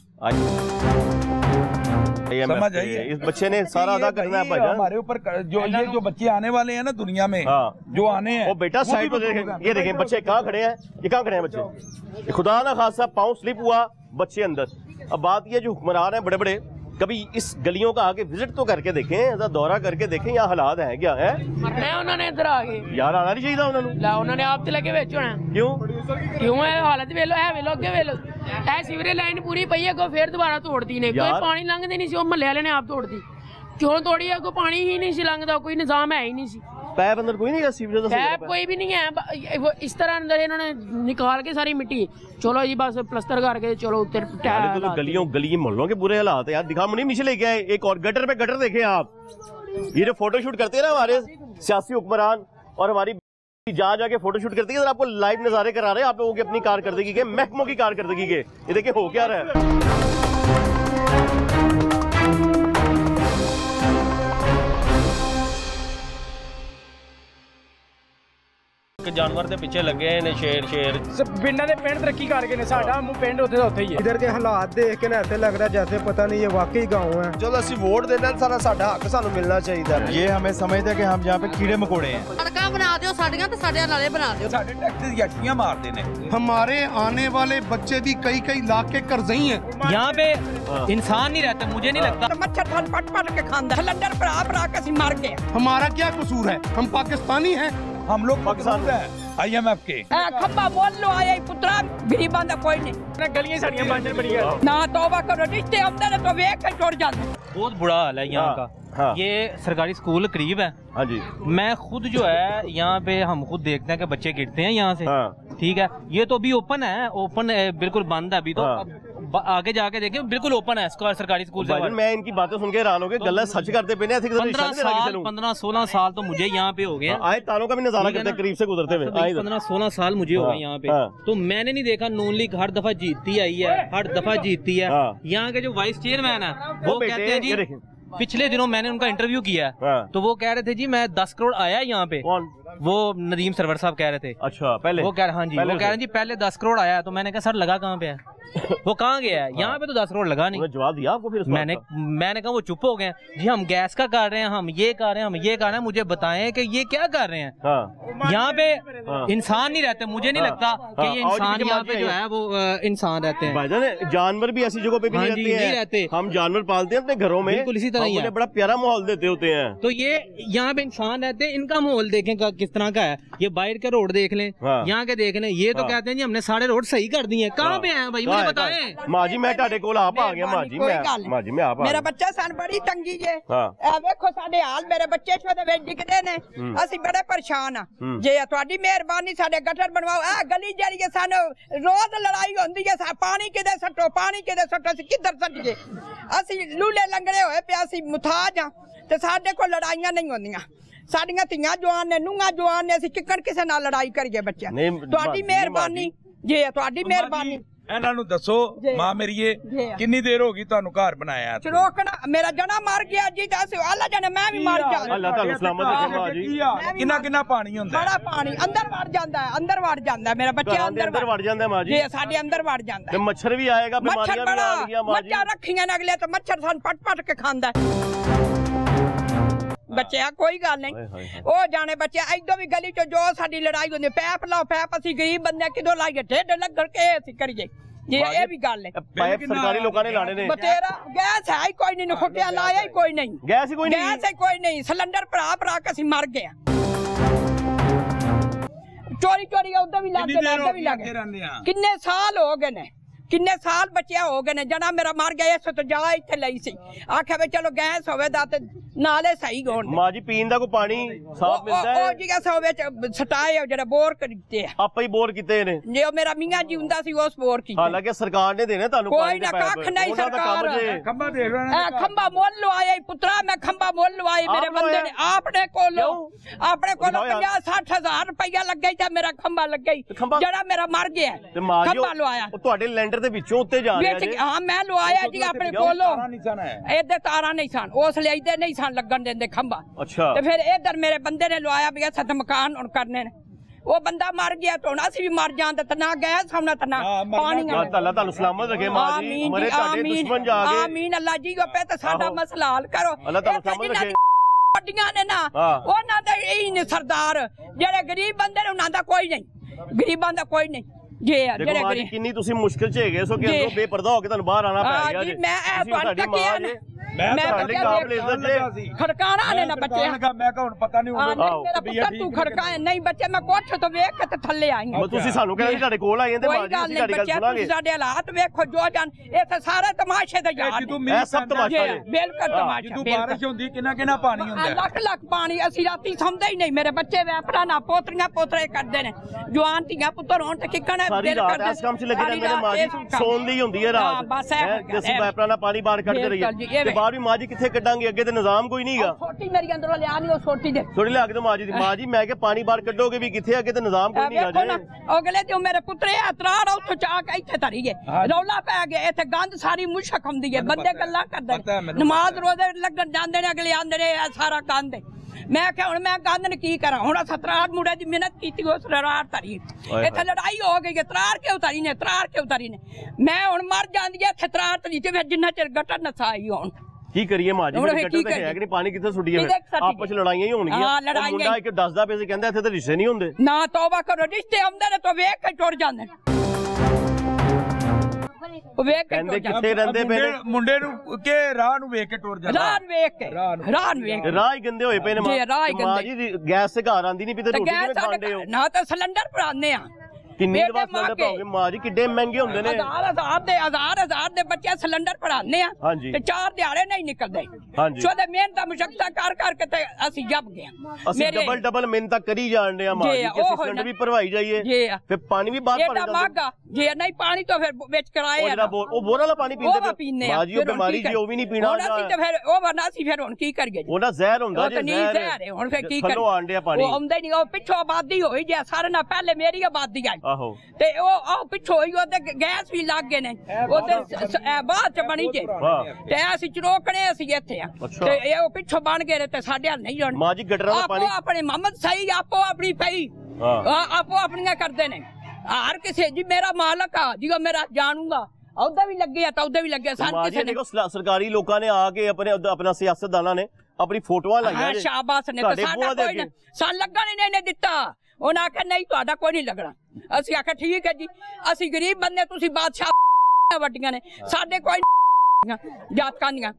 S4: समझ आइए
S1: इस बच्चे ने सारा अदा करना है भाईजान
S4: हमारे ऊपर जो ये जो बच्चे आने वाले हैं ना दुनिया में जो आने हैं
S1: वो बेटा साइड पे देखें ये देखें बच्चे कहाँ खड़े हैं ये कहाँ खड़े हैं बच्चे खुदा ना खासा पाँव स्लिप हुआ बच्चे अंदर अब बात ये जो हुक्मरान है बड़े बड़े कभी इस गलियों का आके विजिट तो करके देखें दौरा करके देखें यहाँ हालात हैं क्या है
S13: उन्होंने इधर आ गए
S1: यार आना नहीं चाहिए
S13: उन्होंने आप तो लगे बेच होना क्यों है हालत वेलो है वेलो अगे वेलो ऐ सीवरेज लाइन पूरी पई है फिर दोबारा तोड़ दी ने कोई पानी लंघते नहीं सी महल्ले वाले ने आप तोड़ दी क्यों तोड़ी है कोई पानी ही नहीं सी लंघदा कोई निजाम है ही नहीं सी
S1: पैप अंदर कोई नहीं है सीवरेज
S13: पैप कोई भी नहीं है वो इस तरह अंदर इन्होंने निकाल के सारी मिट्टी चलो जी बस प्लस्तर करके चलो ऊपर
S1: तो गली मोहल्लों के बुरे हालात है यार दिखा मुनीम नीचे लेके आए एक और गटर पे गटर देखे आप ये जो फोटो शूट करते हैं ना हमारे सियासी हुक्मरान और हमारी जा जाके फोटो शूट करती है आपको लाइव नजारे करा रहे हैं आप लोगों की अपनी कारकर्दगी के महकमों की कारकर्दगी के ये देखिए हो क्या रहा है
S12: जानवर के पीछे लगे ने शेर
S2: पिंडा दे पिंड तरक्की कर गए ने साडा पिंड उत्थे दा उत्थे ही है
S3: इधर के हालात देख के ना ऐसे लग रहा है जैसे पता नहीं ये वाकई गांव है
S11: जो ਅਸੀਂ ਵੋਟ ਦੇਣਾ ਸਾਰਾ ਸਾਡਾ ਹੱਕ ਸਾਨੂੰ ਮਿਲਣਾ ਚਾਹੀਦਾ ਹੈ
S10: ये हमें समझते हैं कि हम यहाँ पे कीड़े मकोड़े हैं
S9: सड़कां बना दियो साडियां ते साडे नाले बना दियो
S4: साडे टैक्स यक्षियां मारते ने
S6: हमारे आने वाले बच्चे भी कई लाख के कर्जई हैं
S5: यहाँ पे इंसान नहीं रहता मुझे नहीं लगता
S13: मच्छर पट के खांदा सिलेंडर भरा के ਅਸੀਂ मर गए
S6: हमारा क्या कसूर है हम पाकिस्तानी हैं
S4: हम लोग पाकिस्तान है IMF के
S13: खब्बा बोल लो आया पुत्रा गरीबां दा कोई नहीं
S2: गलियां साड़ियां बंजर बड़ी है
S13: ना तौबा करो रिश्ते आते ने तो वेख के छोड़ जाते
S5: बहुत बुरा हाल है यहाँ का ये सरकारी स्कूल करीब है
S1: हाँ जी
S5: मैं खुद जो है यहाँ पे हम खुद देखते हैं कि बच्चे गिरते हैं यहाँ से ठीक है ये तो अभी ओपन है ओपन बिल्कुल बंद है अभी तो आगे जाके देखें बिल्कुल ओपन है सरकारी स्कूल से
S1: मैं इनकी बातें सुन के हैरान हो गया गलत सच करते पे
S5: 15-16 साल तो मुझे यहाँ पे हो गए
S1: आए तारों का भी नजारा करते करीब से गुजरते हुए
S5: 15-16 साल मुझे हो गए यहाँ पे तो मैंने नहीं देखा नून लीग हर दफा जीतती आई है हर दफा जीतती है यहाँ के जो वाइस चेयरमैन है वो कहते हैं जी पिछले दिनों मैंने उनका इंटरव्यू किया तो वो कह रहे थे जी मैं 10 करोड़ आया यहाँ पे वो नदीम सरवर साहब कह रहे थे
S1: अच्छा पहले
S5: वो कह रहे हाँ जी वो कह रहे हैं जी पहले 10 करोड़ आया तो मैंने कहा सर लगा कहाँ पे है वो कहाँ गया है यहाँ पे तो 10 करोड़ लगा नहीं
S1: जवाब दिया आपको फिर
S5: मैंने कहा वो चुप हो गए जी हम गैस का कर रहे हैं हम ये कर रहे हैं हम ये कर रहे हैं मुझे बताएं कि ये क्या कर रहे हैं यहाँ पे इंसान नहीं रहते मुझे नहीं लगता कि ये इंसान यहाँ पे जो है वो इंसान रहते हैं
S1: भाईजान जानवर भी ऐसी जगह पे भी नहीं रहते हम जानवर पालते हैं अपने घरों में
S5: बिल्कुल इसी तरह इतना ही है।
S1: बड़ा प्यारा माहौल देते होते हैं।
S5: तो ये यहाँ पे इंसान रहते हैं, इनका माहौल देखें किस तरह का है। ये बाहर के रोड देख लें, यहाँ के देख लें, ये तो कहते हैं जी हमने सारे रोड सही कर दिए। कहाँ पे हैं भाई, मुझे बताएं।
S1: माँ जी मैं ਤੁਹਾਡੇ ਕੋਲ ਆਪ ਆ ਗਿਆ ਮਾਂ ਜੀ, मैं आप
S14: मेरा बच्चा सन बड़ी तंगी जे देखो साडे हाल, मेरे बच्चे छोटे वे डिगदे ने, ਅਸੀਂ बड़े परेशान हां। जे ਤੁਹਾਡੀ ਮਿਹਰਬਾਨੀ ਸਾਡੇ ਗਟਰ ਬਣਵਾਓ। ਇਹ ਗਲੀ ਜਿਹੜੀ ਸਾਨੂੰ ਰੋਜ਼ ਲੜਾਈ ਹੁੰਦੀ ਹੈ, ਪਾਣੀ ਕਿਦੇ ਸੱਟੋ, ਪਾਣੀ ਕਿਦੇ ਸੱਟੋ, ਅਸੀਂ ਕਿੱਧਰ ਸੱਟੀਏ। ਅਸੀਂ ਲੂਲੇ ਲੰਗੜੇ ਹੋਏ ਪਿਆ, ਅਸੀਂ ਮੁਤਾਜ ਆ ਤੇ ਸਾਡੇ ਕੋਲ ਲੜਾਈਆਂ ਨਹੀਂ ਹੁੰਦੀਆਂ। ਸਾਡੀਆਂ ਧੀਆਂ ਜਵਾਨ ਨੇ, ਨੂੰਹਾਂ ਜਵਾਨ ਨੇ, ਅਸੀਂ ਕਿੱਕਣ ਕਿਸੇ ਨਾਲ ਲੜਾਈ ਕਰੀਏ ਬੱਚਿਆਂ। ਤੁਹਾਡੀ ਮਿਹਰਬਾਨੀ ਜੇ, ਤੁਹਾਡੀ ਮਿਹਰਬਾਨੀ।
S4: ਇਹਨਾਂ ਨੂੰ ਦੱਸੋ ਮਾਂ ਮੇਰੀਏ ਕਿੰਨੀ ਦੇਰ ਹੋ ਗਈ ਤੁਹਾਨੂੰ ਘਰ ਬਣਾਇਆ?
S14: ਰੋਕਣਾ ਮੇਰਾ ਜਣਾ ਮਰ ਗਿਆ ਜੀ, ਤਾਂ ਅਸੀਂ ਅੱਲਾ ਜਾਣੇ ਮੈਂ ਵੀ ਮਰ ਜਾ।
S1: ਅੱਲਾ ਤੁਹਾਨੂੰ ਸਲਾਮਤ ਰੱਖੇ ਮਾਂ ਜੀ।
S4: ਕਿੰਨਾ ਕਿੰਨਾ ਪਾਣੀ ਹੁੰਦਾ?
S14: ਬੜਾ ਪਾਣੀ ਅੰਦਰ ਵੜ ਜਾਂਦਾ ਹੈ, ਅੰਦਰ ਵੜ ਜਾਂਦਾ ਹੈ। ਮੇਰਾ ਬੱਚਾ
S1: ਅੰਦਰ ਵੜ ਜਾਂਦਾ ਮਾਂ ਜੀ।
S14: ਜੀ ਸਾਡੇ ਅੰਦਰ ਵੜ ਜਾਂਦਾ
S1: ਹੈ। ਮੱਛਰ ਵੀ ਆਏਗਾ, ਬਿਮਾਰੀਆਂ ਵੀ ਆਣਗੀਆਂ ਮਾਂ ਜੀ।
S14: ਮੱਛਰ ਰੱਖੀਆਂ ਨੇ ਅਗਲੇ, ਤਾਂ ਮੱਛਰ ਸਾਨੂੰ ਪਟ ਪਟ ਕੇ ਖਾਂਦਾ। ਬੱਚਿਆ ਕੋਈ ਗੱਲ ਨਹੀਂ, ਉਹ ਜਾਣੇ ਬੱਚੇ ਇਦੋਂ ਵੀ ਗਲੀ ਚ ਜੋ ਸਾਡੀ ਲੜਾਈ ਹੁੰਦੀ, ਪੈਪ ਲਾਓ ਪੈਪ, ਅਸੀਂ ਗਰੀਬ ਬੰਦੇ ਕਿਦੋਂ ਲਾਈਏ, ਢਿੱਡ ਲੱਗਣ ਕੇ ਅਸੀਂ ਕਰੀਏ। ਜੀ ਇਹ ਵੀ ਗੱਲ ਹੈ,
S1: ਪਾਈਪ ਸਰਕਾਰੀ ਲੋਕਾਂ ਨੇ ਲਾਣੇ ਨੇ।
S14: ਬਤੇਰਾ ਗੈਸ ਹੈ ਹੀ ਕੋਈ ਨਹੀਂ, ਖੁੱਟਿਆ ਲਾਇਆ ਹੀ ਕੋਈ ਨਹੀਂ,
S1: ਗੈਸ ਹੀ ਕੋਈ ਨਹੀਂ,
S14: ਗੈਸ ਹੀ ਕੋਈ ਨਹੀਂ। ਸਿਲੰਡਰ ਭਰਾ ਭਰਾ ਕੇ ਅਸੀਂ ਮਰ ਗਏ। ਚੋਰੀ ਚੋਰੀ ਉਧਰ ਵੀ ਲੱਗ ਗਏ, ਇੱਧਰ ਵੀ ਲੱਗ ਗਏ। ਕਿੰਨੇ ਸਾਲ ਹੋ ਗਏ ਨੇ, ਕਿੰਨੇ ਸਾਲ ਬੱਚਿਆ ਹੋ ਗਏ ਨੇ। ਜਣਾ ਮੇਰਾ ਮਰ ਗਿਆ, ਇਸ ਤੋਂ ਜਾ ਇੱਥੇ ਲਈ ਸੀ, ਆਖਿਆ ਵੀ ਚਲੋ ਗੈਸ ਹੋਵੇ ਦਾ ਤੇ ਨਾਲੇ ਸਹੀ ਹੋਣ।
S1: ਮਾਂ ਜੀ ਪੀਣ ਦਾ ਕੋਈ ਪਾਣੀ ਸਾਫ਼ ਮਿਲਦਾ ਹੈ?
S14: ਉਹ ਜੀ ਗੈਸ ਹੋਵੇ ਸਟਾਏ ਜਿਹੜੇ ਬੋਰ ਕੀਤੇ ਆ,
S1: ਆਪਾਂ ਹੀ ਬੋਰ ਕੀਤੇ ਨੇ।
S14: ਜੇ ਮੇਰਾ ਮੀਆਂ ਜੀ ਹੁੰਦਾ ਸੀ ਉਸ ਬੋਰ ਕੀਤੇ।
S1: ਹਾਲਾਂਕਿ ਸਰਕਾਰ ਨੇ ਦੇਣੇ ਤੁਹਾਨੂੰ
S14: ਕੋਈ ਨਾ, ਕੱਖ ਨਹੀਂ ਸਰਕਾਰ।
S4: ਖੰਭਾ ਦੇਖ ਲੈਣਾ,
S14: ਖੰਭਾ ਮੁੱਲ ਲਵਾਇਆ ਪੁੱਤਰਾ, ਮੈਂ ਖੰਭਾ ਮੁੱਲ ਲਵਾਏ ਮੇਰੇ ਬੰਦੇ ਨੇ ਆਪਣੇ ਕੋਲੋਂ 50-60 ਹਜ਼ਾਰ ਰੁਪਇਆ ਲੱਗਾ ਤਾਂ ਮੇਰਾ ਖੰਭਾ ਲੱਗਾ ਜਿਹੜਾ ਮੇਰਾ ਮਰ ਗਿਆ। ਖੰਭਾ ਲਵਾਇਆ
S1: ਤੁਹਾਡੇ ਲੈਂਟਰ ਦੇ ਵਿੱਚੋਂ ਉੱਤੇ ਜਾ ਰਿਹਾ ਜੀ?
S14: ਹਾਂ ਮੈਂ ਲਵਾਇਆ ਜੀ ਆਪਣੇ ਕੋਲੋਂ। ਇਹਦੇ ਤਾਰਾਂ ਨਹੀਂ ਸਨ ਉਸ ਲਈ, ਇਹਦੇ ਨਹੀਂ ਸਨ ਲੱਗਣ ਦਿੰਦੇ ਖੰਭਾ।
S1: ਅੱਛਾ।
S14: ਤੇ ਫਿਰ ਇਧਰ ਮੇਰੇ ਬੰਦੇ ਨੇ ਲਵਾਇਆ ਵੀ ਸੱਤ ਮਕਾਨ ਹੁਣ ਕਰਨੇ ਨੇ। ਉਹ ਬੰਦਾ ਮਰ ਗਿਆ ਤਾਂ ਹੁਣ ਅਸੀਂ ਵੀ ਮਰ ਜਾਂਦੇ, ਤਾਂ ਨਾ ਗੈਸ ਹੋਣਾ ਤਾਂ ਨਾ ਪਾਣੀ।
S1: ਅੱਲਾਹ ਤੁਹਾਨੂੰ ਸਲਾਮਤ ਰੱਖੇ ਮਾਂ ਜੀ, ਮਰੇ ਤੁਹਾਡੇ ਦੁਸ਼ਮਨ ਜਾ ਗਏ।
S14: ਆਮੀਨ ਅੱਲਾਹ ਜੀ ਆਪੇ ਤਾਂ ਸਾਡਾ ਮਸਲਾ ਹੱਲ ਕਰੋ।
S1: ਅੱਲਾਹ ਤੁਹਾਨੂੰ ਸਲਾਮਤ ਰੱਖੇ।
S14: ਵੱਡੀਆਂ ਨੇ ਨਾ ਉਹਨਾਂ ਦੇ ਇਹ ਨੇ ਸਰਦਾਰ, ਜਿਹੜੇ ਗਰੀਬ ਬੰਦੇ ਨੇ ਉਹਨਾਂ ਦਾ ਕੋਈ ਨਹੀਂ, ਗਰੀਬਾਂ ਦਾ ਕੋਈ ਨਹੀਂ।
S1: ਜਿਹੜੇ ਗਰੀਬ ਕਿੰਨੀ ਤੁਸੀਂ ਮੁਸ਼ਕਿਲ ਚ ਹੈਗੇ ਸੋ ਕਿ ਅੰਦਰੋਂ ਬੇਪਰਦਾ ਹੋ ਕੇ ਤੁਹਾਨੂੰ ਬਾਹਰ ਆਣਾ ਪੈ ਗਿਆ ਜੀ।
S14: ਮੈਂ ਇਹ ਤੁਹਾਨੂੰ ਤੱਕਿਆ ਨਾ,
S1: ਮੈਂ ਤੁਹਾਡੇ ਕਾਬਲ ਇੱਜ਼ਤ ਜੇ
S14: ਖੜਕਾਣਾ ਨੇ ਨਾ ਬੱਚੇ।
S4: ਮੈਂ ਕਹਾਂ ਹੁਣ ਪਤਾ ਨਹੀਂ
S14: ਮੇਰਾ ਪੁੱਤਰ ਤੂੰ ਖੜਕਾਏ ਨਹੀਂ ਬੱਚੇ, ਮੈਂ ਕੋਠੇ ਤੋਂ ਵੇਖ ਕੇ ਤੇ ਥੱਲੇ ਆਈ ਹਾਂ।
S1: ਤੁਸੀਂ ਸਾਨੂੰ ਕਹਿੰਦੇ ਤੁਹਾਡੇ ਕੋਲ ਆਏ ਤੇ ਮਾਂ ਜੀ ਅਸੀਂ ਤੁਹਾਡੀ ਗੱਲ ਸੁਣਾਂਗੇ।
S14: ਸਾਡੇ ਹਾਲਾਤ ਵੇਖੋ ਜੋ ਜਾਨ, ਇਹ ਤਾਂ ਸਾਰੇ ਤਮਾਸ਼ੇ ਦੇ ਯਾਰ ਨੇ।
S1: ਇਹ ਸਭ ਤਮਾਸ਼ਾ ਨੇ,
S14: ਬਿਲਕੁਲ ਤਮਾਸ਼ਾ।
S4: ਜਦੋਂ ਬਾਰਿਸ਼ ਹੁੰਦੀ ਕਿੰਨਾ ਕਿੰਨਾ ਪਾਣੀ ਹੁੰਦਾ,
S14: ਲੱਖ ਲੱਖ ਪਾਣੀ। ਅਸੀਂ ਰਾਤੀ ਸੌਂਦੇ ਹੀ ਨਹੀਂ, ਮੇਰੇ ਬੱਚੇ ਵੈਪਰਾ ਨਾ ਪੋਤਰੀਆਂ ਪੋਤਰੇ ਕਰਦੇ ਨੇ। ਜਵਾਨ ਧੀਆਂ ਪੁੱਤਰ ਹੋਣ ਤੇ ਕਿੱਕਣਾ ਦਿਲ ਕਰਦੇ।
S1: ਇਸ ਕੰਮ 'ਚ ਲੱਗੇ ਰਹਿੰਦੇ ਨੇ ਮਾਂ ਜੀ, ਸੌਣ ਦੀ ਹੁੰਦੀ ਹੈ ਰਾਤ।
S14: ਬਸ
S1: ਅਸੀਂ ਵੈਪਰਾ ਨਾਲ ਪਾਣੀ ਬਾਹਰ ਕੱਢਦੇ ਰਹੀਏ ਤੇ ਬਾਹਰ ਵੀ ਮਾਂ ਜੀ ਕਿੱਥੇ ਕੱਢਾਂਗੇ, ਅੱਗੇ ਤੇ ਨਿਜ਼ਾਮ ਕੋਈ ਨਹੀਂਗਾ।
S14: ਛੋਟੀ ਮੇਰੀ ਅੰਦਰੋਂ ਲਿਆ ਨਹੀਂ, ਉਹ ਛੋਟੀ ਦੇ
S1: ਥੋੜੀ ਲਿਆ ਕੇ ਮਾਂ ਜੀ ਦੀ। ਮਾਂ ਜੀ ਮੈਂ ਕਿ ਪਾਣੀ ਬਾਹਰ ਕੱਢੋਗੇ ਵੀ ਕਿੱਥੇ, ਅੱਗੇ ਤੇ ਨਿਜ਼ਾਮ ਕੋਈ ਨਹੀਂਗਾ ਜੀ।
S14: ਅਗਲੇ ਤੇ ਮੇਰੇ ਪੁੱਤਰੇ ਅਤਰਾੜ ਉੱਥੋਂ ਚਾ ਕੇ ਇੱਥੇ ਧਰੀ ਗਏ, ਰੌਲਾ ਪੈ ਗਿਆ। ਇੱਥੇ ਗੰਦ ਸਾਰੀ ਮੁਸ਼ਕ ਹੁੰਦੀ ਹੈ, ਬੰਦੇ ਗੱਲਾਂ ਕਰਦੇ ਨੇ, ਨਮਾਜ਼ ਰੋਜ਼ੇ ਲੱਗਣ ਜਾਂਦੇ ਨੇ, ਅਗਲੇ ਆਂਦੇ ਨੇ ਸਾਰਾ ਗੰਦ। ਮੈਂ ਕਿਹਾ ਹੁਣ ਮੈਂ ਗੰਦ ਨੇ ਕੀ ਕਰਾਂ, ਹੁਣ ਸਤਰਾੜ ਮੁੰਡੇ ਦੀ ਮਿਹਨਤ ਕੀਤੀ, ਉਸ ਰਾੜ ਧਰੀ। ਇੱਥੇ ਲੜਾਈ ਹੋ ਗਈ, ਤਰਾੜ ਕੇ ਉਤਾਰੀ ਨੇ, ਤਰਾੜ ਕੇ ਉਤਾਰੀ ਨੇ। ਮੈਂ ਹੁਣ ਮਰ ਜਾਂਦੀ ਇੱਥੇ ਤਰਾੜ ਧਰੀ ਤੇ ਫਿਰ ਜਿੰਨਾ ਚਿਰ ਗਟਰ ਨਸਾਈ ਹੋਣ।
S1: ਕੀ ਕਰੀਏ ਮਾਂ ਜੀ, ਗਟਰ ਤੇ ਹੈ ਕਿ ਨਹੀਂ, ਪਾਣੀ ਕਿੱਥੇ ਸੁੱਟੀਏ? ਆਪਸ ਚ ਲੜਾਈਆਂ ਹੀ ਹੋਣਗੀਆਂ। ਮੁੰਡਾ ਇੱਕ ਦੱਸਦਾ ਪਿਆ ਸੀ, ਕਹਿੰਦਾ ਇੱਥੇ ਤਾਂ ਰਿਸ਼ਤੇ ਨਹੀਂ ਹੁੰਦੇ।
S14: ਨਾ ਤੋਬਾ ਕਰੋ, ਰਿਸ਼ਤੇ ਆਉਂਦੇ ਨੇ ਤਾਂ ਵੇਖ ਕੇ ਟੁੱਟ ਜਾਂਦੇ ਨੇ।
S1: ਕਹਿੰਦੇ ਕਿੱਥੇ ਰਹਿੰਦੇ ਪਏ ਨੇ
S4: ਮੁੰਡੇ ਨੂੰ ਕਿ ਰਾਹ ਨੂੰ ਵੇਖ ਕੇ ਟੁਰ ਜਾਂਦਾ।
S14: ਰਾਹ ਵੇਖ ਕੇ, ਰਾਹ ਵੇਖ ਕੇ
S1: ਰਾਹ ਹੀ ਗੰਦੇ ਹੋਏ ਪਏ ਨੇ ਮਾਂ ਜੀ। ਗੈਸ ਤੇ ਘਰ ਆਂਦੀ ਨਹੀਂ ਵੀ ਤੇ ਰੋਟੀ ਕਿਵੇਂ ਖਾਂਦੇ ਹੋ?
S14: ਨਾ ਤਾਂ ਸਿਲੰਡਰ ਭਰਾਉਂਦੇ ਆ।
S1: ਕਿੰਨੀ ਦਵਾ ਸਿਲੰਡਰ ਪਾਓਗੇ ਮਾਂ ਜੀ, ਕਿੱਡੇ ਮਹਿੰਗੇ ਹੁੰਦੇ ਨੇ।
S14: ਹਜ਼ਾਰ ਦੇ ਬੱਚੇ ਸਿਲੰਡਰ ਭਰਾਉਂਦੇ ਆ ਤੇ 4 ਦਿਹਾੜੇ ਨਹੀਂ ਨਿਕਲਦੇ। ਸੋਦੇ ਮਿਹਨਤ ਮੁਸ਼ਕਲ ਕਰ ਕਰਕੇ ਤੇ ਅਸੀਂ ਜੱਬ ਗਏ।
S1: ਅਸੀਂ ਡਬਲ ਮਿਹਨਤ ਕਰੀ ਜਾਂਦੇ ਆ ਮਾਂ ਜੀ, ਕਿ ਸਿਲੰਡਰ ਵੀ ਭਰਵਾਈ ਜਾਈਏ ਫਿਰ ਪਾਣੀ ਵੀ ਬਾਹਰ ਭਰ ਜਾਂਦਾ।
S14: ਜੇ ਨਹੀਂ ਪਾਣੀ ਤਾਂ ਫਿਰ ਵਿੱਚ ਕਰਾਏ ਆ,
S1: ਉਹ ਬੋਰ ਵਾਲਾ ਪਾਣੀ ਪੀਂਦੇ ਮਾਂ ਜੀ। ਉਹ ਬਿਮਾਰੀ ਜੀ, ਉਹ ਵੀ ਨਹੀਂ ਪੀਣਾ।
S14: ਅਸੀਂ ਤੇ ਫਿਰ ਉਹ ਵਰਨਾ ਸੀ, ਫਿਰ ਹੁਣ ਕੀ ਕਰੀਏ?
S1: ਉਹਦਾ ਜ਼ਹਿਰ ਹੁੰਦਾ ਜੀ,
S14: ਜ਼ਹਿਰ। ਹੁਣ ਫਿਰ ਕੀ ਕਰੀਏ?
S1: ਆਂਡਿਆ ਪਾਣੀ
S14: ਉਹ ਆਉਂਦਾ ਨਹੀਂ। ਉਹ ਪਿੱਛੋਂ ਆਬਾਦੀ ਹੋਈ ਜੇ ਸਾਰੇ ਨਾਲ, ਪਹਿਲੇ ਮੇਰੀ ਆਬਾਦੀ ਆਈ ਤੇ ਉਹ ਪਿੱਛੋਂ ਹੋਈ, ਉਹਦੇ ਗੈਸ ਵੀ ਲੱਗ ਗਏ ਨੇ, ਉਹਦੇ ਬਾਅਦ ਚ ਬਣੀ ਜੇ ਤੇ ਅਸੀਂ ਚਰੋਕਣੇ ਅਸੀਂ ਇੱਥੇ ਆ ਤੇ ਇਹ ਉਹ ਪਿੱਛੋਂ ਬਣ ਗਏ ਨੇ ਤੇ ਸਾਡੇ ਹਲ ਨਹੀਂ ਜਾਣ।
S1: ਮਾਂ ਜੀ ਗਟਰਾਂ ਦਾ ਪਾਣੀ
S14: ਆਪਣੇ ਮੁਹੰਮਦ ਸਹੀ ਆਪੋ ਆਪਣੀ ਪਈ, ਆਪੋ ਆਪਣੀਆਂ ਕਰਦੇ ਨੇ। ਹਰ ਕਿਸੇ ਜੀ ਮੇਰਾ ਮਾਲਕ ਆ ਜੀ, ਮੇਰਾ ਜਾਣੂਗਾ। ਉਹਦਾ ਵੀ ਲੱਗੇ ਆ ਤਾਂ ਉਹਦਾ ਵੀ ਲੱਗੇ। ਸਾਨੂੰ ਕਿਸੇ ਨੇ
S1: ਸਰਕਾਰੀ ਲੋਕਾਂ ਨੇ ਆ ਕੇ ਆਪਣਾ ਸਿਆਸਤਦਾਨਾਂ ਨੇ ਆਪਣੀ ਫੋਟੋਆਂ ਲਾਈਆਂ।
S14: ਸ਼ਾਬਾਸ਼ ਨੇ, ਤਾਂ ਸਾਡਾ ਕੋਈ ਨਾ ਸਾਨੂੰ ਲੱਗਣ ਹੀ ਨਹੀਂ ਦਿੱਤਾ। ਉਹਨਾਂ ਆਖਿਆ ਨਹੀਂ ਤੁਹਾਡਾ ਕੋਈ ਨਹੀਂ ਲੱਗਣਾ। ਅਸੀਂ ਆਖਿਆ ਠੀਕ ਹੈ ਜੀ, ਅਸੀਂ ਗਰੀਬ ਬੰਦੇ, ਤੁਸੀਂ ਬਾਦਸ਼ਾਹ ਵੱਡੀਆਂ ਨੇ, ਸਾਡੇ ਕੋਈ ਜਾਤਕਾਂ ਦੀਆਂ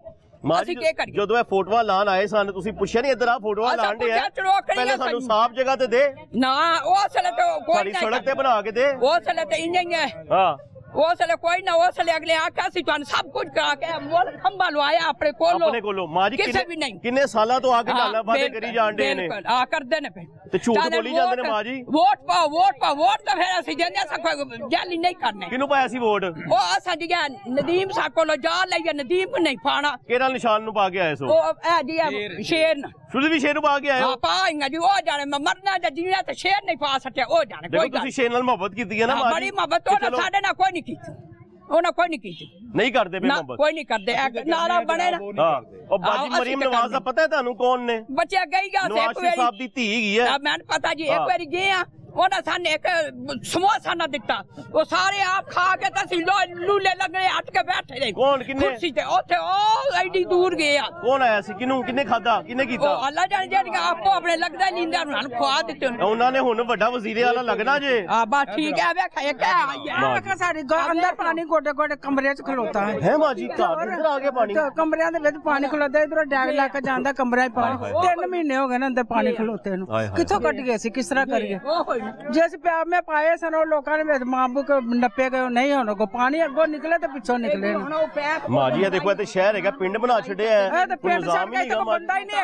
S14: ਅਸੀਂ ਕੀ ਕਰੀਏ?
S1: ਜਦੋਂ ਇਹ ਫੋਟੋਆਂ ਲਾਣ ਆਏ ਸਨ ਤੁਸੀਂ ਪੁੱਛਿਆ ਨਹੀਂ ਇੱਧਰ ਆ ਫੋਟੋਆਂ ਲਾਣ ਦੇ ਆ ਪਹਿਲੇ ਸਾਨੂੰ ਸਾਫ਼ ਜਗ੍ਹਾ ਤੇ ਦੇ
S14: ਨਾ ਉਸ ਵੇਲੇ ਤਾਂ ਕੋਈ
S1: ਨਹੀਂ ਸੜਕ ਤੇ ਬਣਾ ਕੇ ਦੇ
S14: ਉਸ ਵੇਲੇ ਤਾਂ ਇੰਜ ਹੀ ਹੈ
S1: ਹਾਂ
S14: ਉਸ ਵੇਲੇ ਕੋਈ ਨਾ ਉਸ ਵੇਲੇ ਅਗਲੇ ਆਖਿਆ ਸੀ ਤੁਹਾਨੂੰ ਸਭ ਕੁਝ ਕਰਾ ਕੇ ਮੁੱਲ ਖੰਭਾ ਲਵਾਇਆ ਆਪਣੇ ਕੋਲੋਂ
S1: ਮਾਂ ਜੀ
S14: ਕਿਸੇ ਵੀ ਨਹੀਂ
S1: ਕਿੰਨੇ ਸਾਲਾਂ ਤੋਂ ਆ ਕੇ ਗੱਲਾਂ ਬਾਤਾਂ ਕਰੀ ਜਾਂਦੇ ਨੇ
S14: ਆ ਕਰਦੇ ਨੇ ਪਏ
S1: ਤੇ ਝੂਠ ਬੋਲੀ ਜਾਂਦੇ ਨੇ ਮਾਂ ਜੀ
S14: ਵੋਟ ਪਾਓ ਵੋਟ ਤਾਂ ਫਿਰ ਅਸੀਂ ਜੰਨੇ ਸਾ ਜਾਲੀ ਨਹੀਂ ਕਰਨੇ
S1: ਕਿਹਨੂੰ ਪਾਇਆ ਸੀ ਵੋਟ
S14: ਉਹ ਅਸਾਂ ਜੀ ਨਦੀਮ ਸਾ ਕੋਲੋਂ ਜਾ ਲਈਏ ਨਦੀਮ ਨੂੰ ਨਹੀਂ ਪਾਣਾ
S1: ਕਿਹੜਾ ਨਿਸ਼ਾਨ ਨੂੰ ਪਾ ਕੇ ਆਏ ਸੋ
S14: ਉਹ ਇਹ ਜੀ ਸ਼ੇਰ ਨਾ
S1: ਤੁਸੀਂ ਵੀ ਸ਼ੇਰ ਨੂੰ ਪਾ ਕੇ ਆਏ ਹੋ
S14: ਪਾਏਗਾ ਜੀ ਉਹ ਜਾਣੇ ਮਰਨਾ ਜਾਂ ਜੀਣਾ ਤੇ ਸ਼ੇਰ ਨਹੀਂ ਪਾ ਸਕਿਆ ਉਹ ਜਾਣੇ
S1: ਕੋਈ ਤੁਸੀਂ ਸ਼ੇਰ ਨਾਲ ਮੁਹੱਬਤ ਕੀਤੀ ਹੈ ਨਾ ਮਾਂ ਜੀ
S14: ਬੜੀ ਮੁਹੱਬਤ ਉਹ ਸਾਡੇ ਨਾਲ ਕੋਈ ਨਹੀਂ ਕੀਤੀ ਉਹਨਾਂ ਕੋਈ ਨਹੀਂ ਕੀਤੀ
S1: ਨਹੀਂ ਕਰਦੇ ਬੇ ਮੁਹੱਬਤ
S14: ਕੋਈ ਨਹੀਂ ਕਰਦੇ ਨਾਰਾ ਬਣੇ ਨਾ
S1: ਹਾਂ ਉਹ ਬਾਜੀ ਮਰੀਮ ਨਵਾਜ਼ ਦਾ ਪਤਾ ਹੈ ਤੁਹਾਨੂੰ ਕੌਣ ਨੇ
S14: ਬੱਚੇ ਗਈ ਗਾ
S1: ਨਵਾਜ਼ ਸਾਹਿਬ ਦੀ ਧੀ ਹੈਗੀ ਹੈ
S14: ਮੈਨੂੰ ਪਤਾ ਜੀ ਇੱਕ ਵਾਰੀ ਗਏ ਆ ਉਹਨਾਂ ਸਾਨੂੰ ਇੱਕ ਸਮੋਸਾ ਨਾ ਦਿੱਤਾ ਉਹ ਸਾਰੇ ਆਪ ਖਾ ਕੇ ਤਾਂ ਅਸੀਂ ਲੂਲੇ ਲੱਗਣੇ ਹਟ ਕੇ ਬੈਠੇ ਰਹੇ
S1: ਕੌਣ ਕਿੰਨੇ
S14: ਕੁਰਸੀ ਤੇ ਉੱਥੇ ਉਹ ਐਡੀ ਦੂਰ ਗਏ ਆ
S1: ਕੌਣ ਆਇਆ ਸੀ ਕਿੰਨੇ ਖਾਦਾ ਕਿੰਨੇ ਕੀਤਾ
S14: ਉਹ ਅੱਲਾ ਜਾਣੇ ਜਿਹੜੀਆਂ ਆਪੋ ਆਪਣੇ ਲੱਗਦਾ ਨੀਂਦਾਂ ਨੂੰ ਖਵਾ ਦਿੱਤੇ
S1: ਉਹਨਾਂ ਨੇ ਹੁਣ ਵੱਡਾ ਵਜ਼ੀਰੇ ਵਾਲਾ ਲੱਗਣਾ ਜੇ
S14: ਆ ਬਸ ਠੀਕ ਹੈ ਵੇਖ ਇੱਕ
S15: ਹੈ ਸਾਡੇ ਅੰਦਰ ਪਾਣੀ ਗੋਡੇ ਗੋਡੇ ਕਮਰੇ 'ਚ ਖਲੋਤਾ
S1: ਹੈ ਮਾਂ ਜੀ ਘਰ ਅੰਦਰ ਆ ਗਿਆ ਪਾਣੀ
S15: ਕਮਰਿਆਂ ਦੇ ਵਿੱਚ ਪਾਣੀ ਖਲੋਤਾ ਇਧਰੋਂ ਡੈਗ ਲਾ ਕੇ ਜਾਂਦਾ ਕਮਰਿਆਂ 'ਚ ਪਾਣੀ 3 ਮਹੀਨੇ ਹੋ ਗਏ ਨੇ ਅੰਦਰ ਪਾਣੀ ਖਲੋਤੇ ਨੂੰ ਕਿੱਥੋਂ ਕੱਢ ਗਏ ਸੀ ਕਿਸ ਤਰ੍ਹਾਂ ਕਰੀਏ ਜੇ ਅਸੀਂ ਪਿਆਰ में पाए सन लोगों ने मामू को नप्पे गए नहीं होने को पानी अगो निकले तो पिछों निकले
S1: मां जी देखो ये शहर है पिंड बना छड़े है
S15: बंदा ही नहीं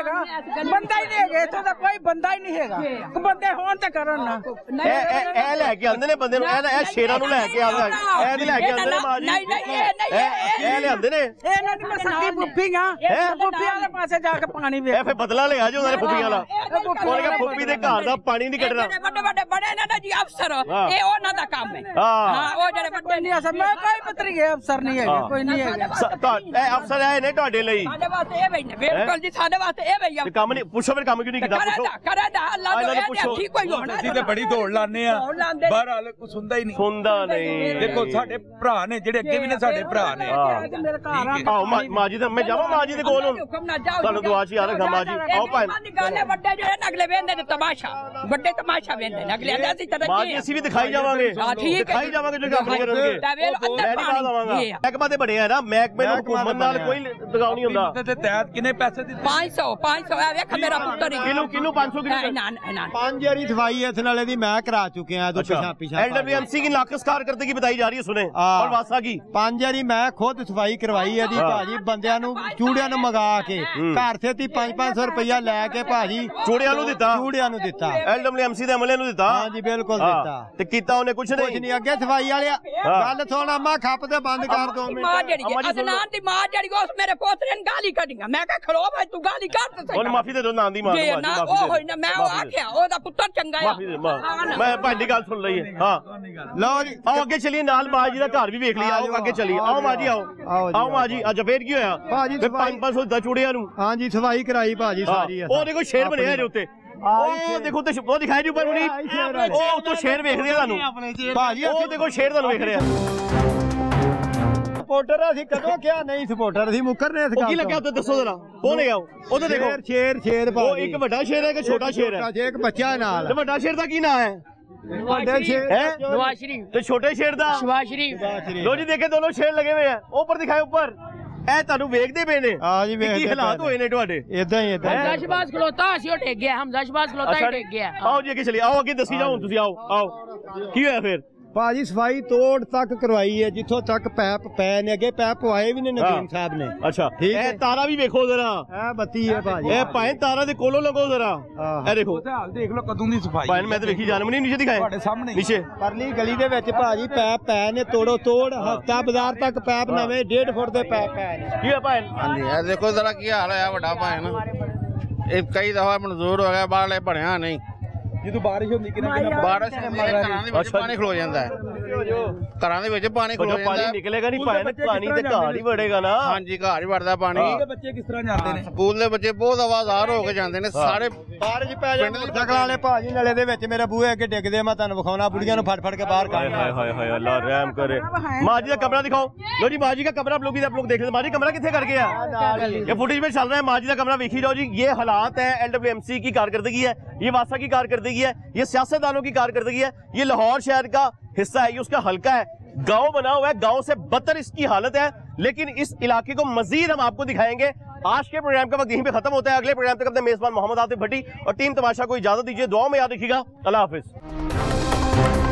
S15: है इत्थों दा कोई बंदा ही नहीं है बंदे होण ते करन ना
S1: ए लेके आंदे ने बंदे नु ए शेरां नु लेके आंदा ए भी लेके आंदे ने मां जी नहीं ए ले आंदे ने
S15: इन्हां दी मैं सच्ची बुप्पी हां बुप्पी वाले पासे जाके पानी वे
S1: ए फिर बदला ले आ जो उन्होंने बुप्पी वाला उन्होंने कहा बुप्पी दे घर दा पानी नहीं कढना
S14: बड़े बड़े ना जी अफसर ਇਹ ਉਹਨਾਂ ਦਾ ਕੰਮ ਹੈ ਹਾਂ ਉਹ ਜਿਹੜੇ ਵੱਡੇ
S15: ਨਹੀਂ ਅਸਰ ਮੈਂ ਕੋਈ ਪਤਰੀ ਹੈ ਅਫਸਰ ਨਹੀਂ ਹੈਗਾ ਕੋਈ ਨਹੀਂ ਹੈਗਾ
S1: ਇਹ ਅਫਸਰ ਆਏ ਨੇ ਤੁਹਾਡੇ ਲਈ
S14: ਸਾਡੇ ਵਾਸਤੇ ਇਹ ਬਈ ਬਿਲਕੁਲ ਜੀ ਸਾਡੇ ਵਾਸਤੇ ਇਹ ਬਈ
S1: ਕੰਮ ਨਹੀਂ ਪੁੱਛੋ ਫਿਰ ਕੰਮ ਕਿਉਂ ਨਹੀਂ ਕੀਤਾ ਪੁੱਛੋ
S14: ਕਰਾਦਾ ਅੱਲਾਹ ਤੋਂ ਠੀਕ ਕੋਈ ਹੋਣਾ
S4: ਅਸੀਂ ਤੇ ਬੜੀ ਦੌੜ ਲਾਣੇ ਆ ਬਾਹਰ ਹਾਲੇ ਕੁਝ ਸੁਣਦਾ ਹੀ ਨਹੀਂ
S1: ਸੁਣਦਾ ਨਹੀਂ
S4: ਦੇਖੋ ਸਾਡੇ ਭਰਾ ਨੇ ਜਿਹੜੇ ਅੱਗੇ ਵੀ ਨੇ ਸਾਡੇ ਭਰਾ ਨੇ
S15: ਮੇਰੇ ਘਰ ਆ
S1: ਆਓ ਮਾਂ ਜੀ ਤੇ ਮੈਂ ਜਾਵਾਂ ਮਾਂ ਜੀ ਦੇ ਕੋਲ ਤੁਹਾਨੂੰ ਦੁਆ ਚ ਯਾਦ ਰੱਖਾਂ ਮਾਂ ਜੀ ਆਓ ਭਾਈ
S14: ਵੱਡੇ ਜਿਹੜੇ ਅਗਲੇ ਵੇਂਦੇ ਨੇ ਤਮਾਸ਼ਾ ਵੱਡੇ ਤਮਾਸ਼ਾ ਵੇਂਦੇ ਨੇ ਅਗਲੇ ਆਂਦੇ ਅਸੀਂ ਤਰੱਕੀ
S1: ਅਸੀਂ ਵੀ ਦਿਖਾਈ ਜਾਵਾਂਗੇ ਦਿਖਾਈ ਜਾਵਾਂਗੇ ਜੋ ਕੰਮ ਕਰਨਗੇ ਮੈਂ ਨਹੀਂ ਬਾਤ ਆਵਾਂਗਾ ਮਹਿਕਮਾ ਤੇ ਬੜਿਆ ਹੈ ਨਾ ਮਹਿਕਮੇ ਨੂੰ ਹੁਕੂਮਤ ਨਾਲ ਕੋਈ ਲਗਾਉ ਨਹੀਂ ਹੁੰਦਾ
S4: ਤੇ ਤਹਿਤ ਕਿੰਨੇ ਪੈਸੇ ਦਿੱਤੇ
S14: 500 ਆ ਵੇਖ ਮੇਰਾ ਪੁੱਤਰ
S1: ਕਿਨੂੰ 500
S14: ਕਿਲੋ
S11: 5 ਵਾਰੀ ਸਫਾਈ इस नाले दी मैं करा चुके हैं
S1: अच्छा एलडब्ल्यूएमसी की नाकस कारकर्दगी बताई जा रही है सुने और वासा की
S11: 5 वारी मैं खुद सफाई करवाई है दी भाजी बंदियां नु चूड़ियां नु मंगा के घर से 500 रुपया लेके भाजी
S1: चूड़ियां नु दिता एलडब्ल्यूएमसी दे अमले नु दिता
S11: हां जी बिल्कुल दिता
S1: ते कीता ਉਹਨੇ ਕੁਛ ਨਹੀਂ
S11: ਅੱਗੇ ਸਫਾਈ ਵਾਲਿਆ ਗੱਲ ਸੁਣ ਅੰਮਾ ਖੱਪ ਤੇ ਬੰਦ ਕਰ ਦੋ
S14: ਮਾਂ ਜਿਹੜੀ ਅਦਨਾਨ ਦੀ ਮਾਂ ਜਿਹੜੀ ਉਸ ਮੇਰੇ ਪੋਤਰੇ ਨੇ ਗਾਲੀ ਕੱਢੀਆਂ ਮੈਂ ਕਿਹਾ ਖੜੋ ਭਾਈ ਤੂੰ ਗਾਲੀ ਕੱਢ ਤੇ
S1: ਉਹਨੇ ਮਾਫੀ ਦੇ ਦੋ ਨਾਂ ਦੀ ਮਾਂ ਨੂੰ
S14: ਨਾ ਉਹ ਹੋਈ ਨਾ ਮੈਂ ਉਹ ਆਖਿਆ ਉਹਦਾ ਪੁੱਤਰ ਚੰਗਾ ਆ
S1: ਮੈਂ ਭਾਂਡੀ ਗੱਲ ਸੁਣ ਲਈ ਹਾਂ
S11: ਲਓ ਜੀ
S1: ਆਓ ਅੱਗੇ ਚਲੀਏ ਨਾਲ ਮਾਂ ਜੀ ਦਾ ਘਰ ਵੀ ਵੇਖ ਲਿਆ ਆਓ ਅੱਗੇ ਚਲੀਏ ਆਓ ਮਾਂ ਜੀ ਆਓ ਮਾਂ ਜੀ ਅੱਜ ਫੇਰ ਕੀ ਹੋਇਆ
S11: ਭਾਜੀ
S1: 500 ਦਾ ਚੂੜੀਆਂ ਨੂੰ
S11: ਹਾਂ ਜੀ ਸਫਾਈ ਕਰਾਈ ਭਾਜੀ ਸਾਰੀ
S1: ਉਹ ਦੇਖੋ ਸ਼ੇਰ ਬਣਿਆ ਇਹਦੇ ਉੱਤੇ ਉਹ ਦੇਖੋ ਤੇ ਉਹ ਦਿਖਾਈ ਜੀ ਉੱਪਰ ਹੁਣੀ ਉਹ ਉੱਤੋਂ ਸ਼ੇਰ ਵੇਖ ਰਿਹਾ ਤੁਹਾਨੂੰ
S11: ਭਾਜੀ
S1: ਉਹ ਦੇਖੋ ਸ਼ੇਰ ਤੁਹਾਨੂੰ ਵੇਖ ਰਿਹਾ
S11: ਸਪੋਰਟਰ ਅਸੀਂ ਕਦੋਂ ਕਿਹਾ ਨਹੀਂ ਸਪੋਰਟਰ ਅਸੀਂ ਮੁੱਕਰਨੇ ਇਸ ਗੱਲ
S1: ਕੀ ਲੱਗਿਆ ਉੱਤੇ ਦੱਸੋ ਜਰਾ ਕੌਣ ਹੈਗਾ ਉਹ ਤੇ ਦੇਖੋ
S11: ਸ਼ੇਰ
S1: ਉਹ ਇੱਕ ਵੱਡਾ ਸ਼ੇਰ ਹੈ ਕਿ ਛੋਟਾ ਸ਼ੇਰ ਹੈ
S11: ਇੱਕ ਬੱਚਾ ਨਾਲ
S1: ਤੇ ਵੱਡਾ ਸ਼ੇਰ ਦਾ ਕੀ ਨਾਮ ਹੈ
S11: ਵੱਡੇ ਸ਼ੇਰ
S14: ਨਵਾਜ਼ ਸ਼ਰੀਫ
S1: ਤੇ ਛੋਟੇ ਸ਼ੇਰ ਦਾ
S14: ਸ਼ਬਾਜ਼ ਸ਼ਰੀਫ
S1: ਲੋ ਜੀ ਦੇਖੇ ਦੋਨੋਂ ਸ਼ੇਰ ਲਗੇ ਹੋਏ ਆ ਉੱਪਰ ਦਿਖਾਏ ਉੱਪਰ ਇਹ ਤੁਹਾਨੂੰ ਵੇਖਦੇ ਪਏ ਨੇ
S11: ਹਾਂ ਜੀ ਵੇਖਦੇ
S1: ਕੀ ਹਾਲਾਤ ਹੋਏ ਨੇ ਤੁਹਾਡੇ
S11: ਇਦਾਂ ਹੀ
S14: ਹਮਜ਼ਾ ਸ਼ਬਾਜ਼ ਖਲੋਤਾ ਅਸੀਂ ਉਹ ਟੇਕ ਗਿਆ ਹਮਜ਼ਾ ਸ਼ਬਾਜ਼ ਖਲੋਤਾ ਹੀ ਟੇਕ ਗਿਆ
S1: ਆਓ ਜੀ ਅੱਗੇ ਚਲੀ ਆਓ ਅੱਗੇ ਦੱਸੀ ਜਾਓ ਤੁਸੀਂ ਆਓ ਕੀ ਹੋਇਆ ਫਿਰ
S11: ਭਾਜੀ ਸਫਾਈ ਤੋੜ ਤੱਕ ਕਰਵਾਈ ਹੈ ਜਿੱਥੋਂ ਤੱਕ ਪੈਪ ਪੈ ਨੇ ਅੱਗੇ ਪੈਪ ਪਵਾਏ ਵੀ ਨੇ ਨਦੀਮ ਸਾਹਿਬ ਨੇ
S1: ਅੱਛਾ ਇਹ ਤਾਰਾ ਵੀ ਵੇਖੋ ਜ਼ਰਾ
S11: ਇਹ ਬੱਤੀ ਹੈ ਭਾਜੀ
S1: ਇਹ ਭਾਵੇਂ ਤਾਰਾ ਦੇ ਕੋਲੋਂ ਲੱਗੋ ਜ਼ਰਾ ਇਹ ਦੇਖੋ
S4: ਹਾਲ ਦੇਖ ਲਓ ਕਦੋਂ ਦੀ ਸਫਾਈ
S1: ਭਾਵੇਂ ਮੈਂ ਤਾਂ ਵੇਖੀ ਜਾਨਮ ਨਹੀਂ ਨੀਚੇ ਦਿਖਾਏ
S4: ਤੁਹਾਡੇ ਸਾਹਮਣੇ
S1: ਨੀਚੇ
S11: ਪਰਲੀ ਗਲੀ ਦੇ ਵਿੱਚ ਭਾਜੀ ਪੈਪ ਪੈ ਨੇ ਤੋੜੋ ਤੋੜ ਹਫਤਾ ਬਾਜ਼ਾਰ ਤੱਕ ਪੈਪ ਨਵੇਂ 1.5 ਫੁੱਟ ਦੇ ਪੈਪ ਪੈ ਨੇ
S1: ਕੀ ਹੈ ਭਾਵੇਂ
S16: ਹਾਂਜੀ ਇਹ ਦੇਖੋ ਜ਼ਰਾ ਕੀ ਹਾਲ ਹੈ ਵੱਡਾ ਭਾਵੇਂ ਨਾ ਇਹ ਕਈ ਦਫਾ ਮਨਜ਼ੂਰ ਹੋ ਗਿਆ ਬਾਹਰਲੇ ਬਣਿਆ ਨਹੀਂ
S4: ਜਦੋਂ ਬਾਰਿਸ਼ ਹੁੰਦੀ ਕਿੰਨਾ
S16: ਬਾਰਿਸ਼ ਘਰਾਂ ਦੇ ਵਿੱਚ ਪਾਣੀ ਖਲੋ ਜਾਂਦਾ ਹੈ ਘਰਾਂ ਦੇ ਵਿੱਚ ਪਾਣੀ ਖਲੋ ਜਾਂਦਾ
S1: ਪਾਣੀ ਨਿਕਲੇਗਾ ਨਹੀਂ ਪਾਣੀ ਤੇ ਘਰ ਹੀ ਵੜੇਗਾ ਨਾ
S16: ਹਾਂਜੀ ਘਰ ਹੀ ਵੜਦਾ ਪਾਣੀ
S4: ਬੱਚੇ ਕਿਸ ਤਰ੍ਹਾਂ ਜਾਂਦੇ ਨੇ
S16: ਸਕੂਲ ਦੇ ਬੱਚੇ ਬਹੁਤ ਆਵਾਜ਼ਾਰ ਹੋ ਕੇ ਜਾਂਦੇ ਨੇ ਸਾਰੇ
S11: ਬਾਰਿਸ਼ ਪੈ ਜਾਂਦੀ ਮੋਟਰਸਾਈਕਲ ਵਾਲੇ ਭਾਜੀ ਨਲੇ ਦੇ ਵਿੱਚ ਮੇਰੇ ਬੂਹੇ ਅੱਗੇ ਡਿੱਗਦੇ ਮੈਂ ਤੁਹਾਨੂੰ ਵਿਖਾਉਣਾ ਬੁੜੀਆਂ ਨੂੰ ਫੜ ਕੇ ਬਾਹਰ ਕੱਢ
S1: ਹਾਏ ਅੱਲਾ ਰਹਿਮ करे माँ जी का कमरा दिखाओ लो जी माँ जी का कमरा आप लोग देख रहे माँ जी कमरा कितने कर गया ये फुटेज में चल रहा है माँ जी का कमरा देखी जाओ जी ये हालात है एलडब्ल्यूएमसी की कारकर्दगी है ये वासा की कारकर्दगी है ये सियासतदानों की कारकर्दगी है ये लाहौर शहर का हिस्सा है ये उसका हल्का है गांव बना हुआ है गांव से बदतर इसकी हालत है लेकिन इस इलाके को मजीद हम आपको दिखाएंगे आज के प्रोग्राम का वक्त यहीं पे खत्म होता है। अगले प्रोग्राम तक अपने मेजबान मोहम्मद आतिफ भट्टी और टीम तमाशा को इजाजत दीजिए। दुआओं में याद रखिएगा। अल्लाह हाफिज।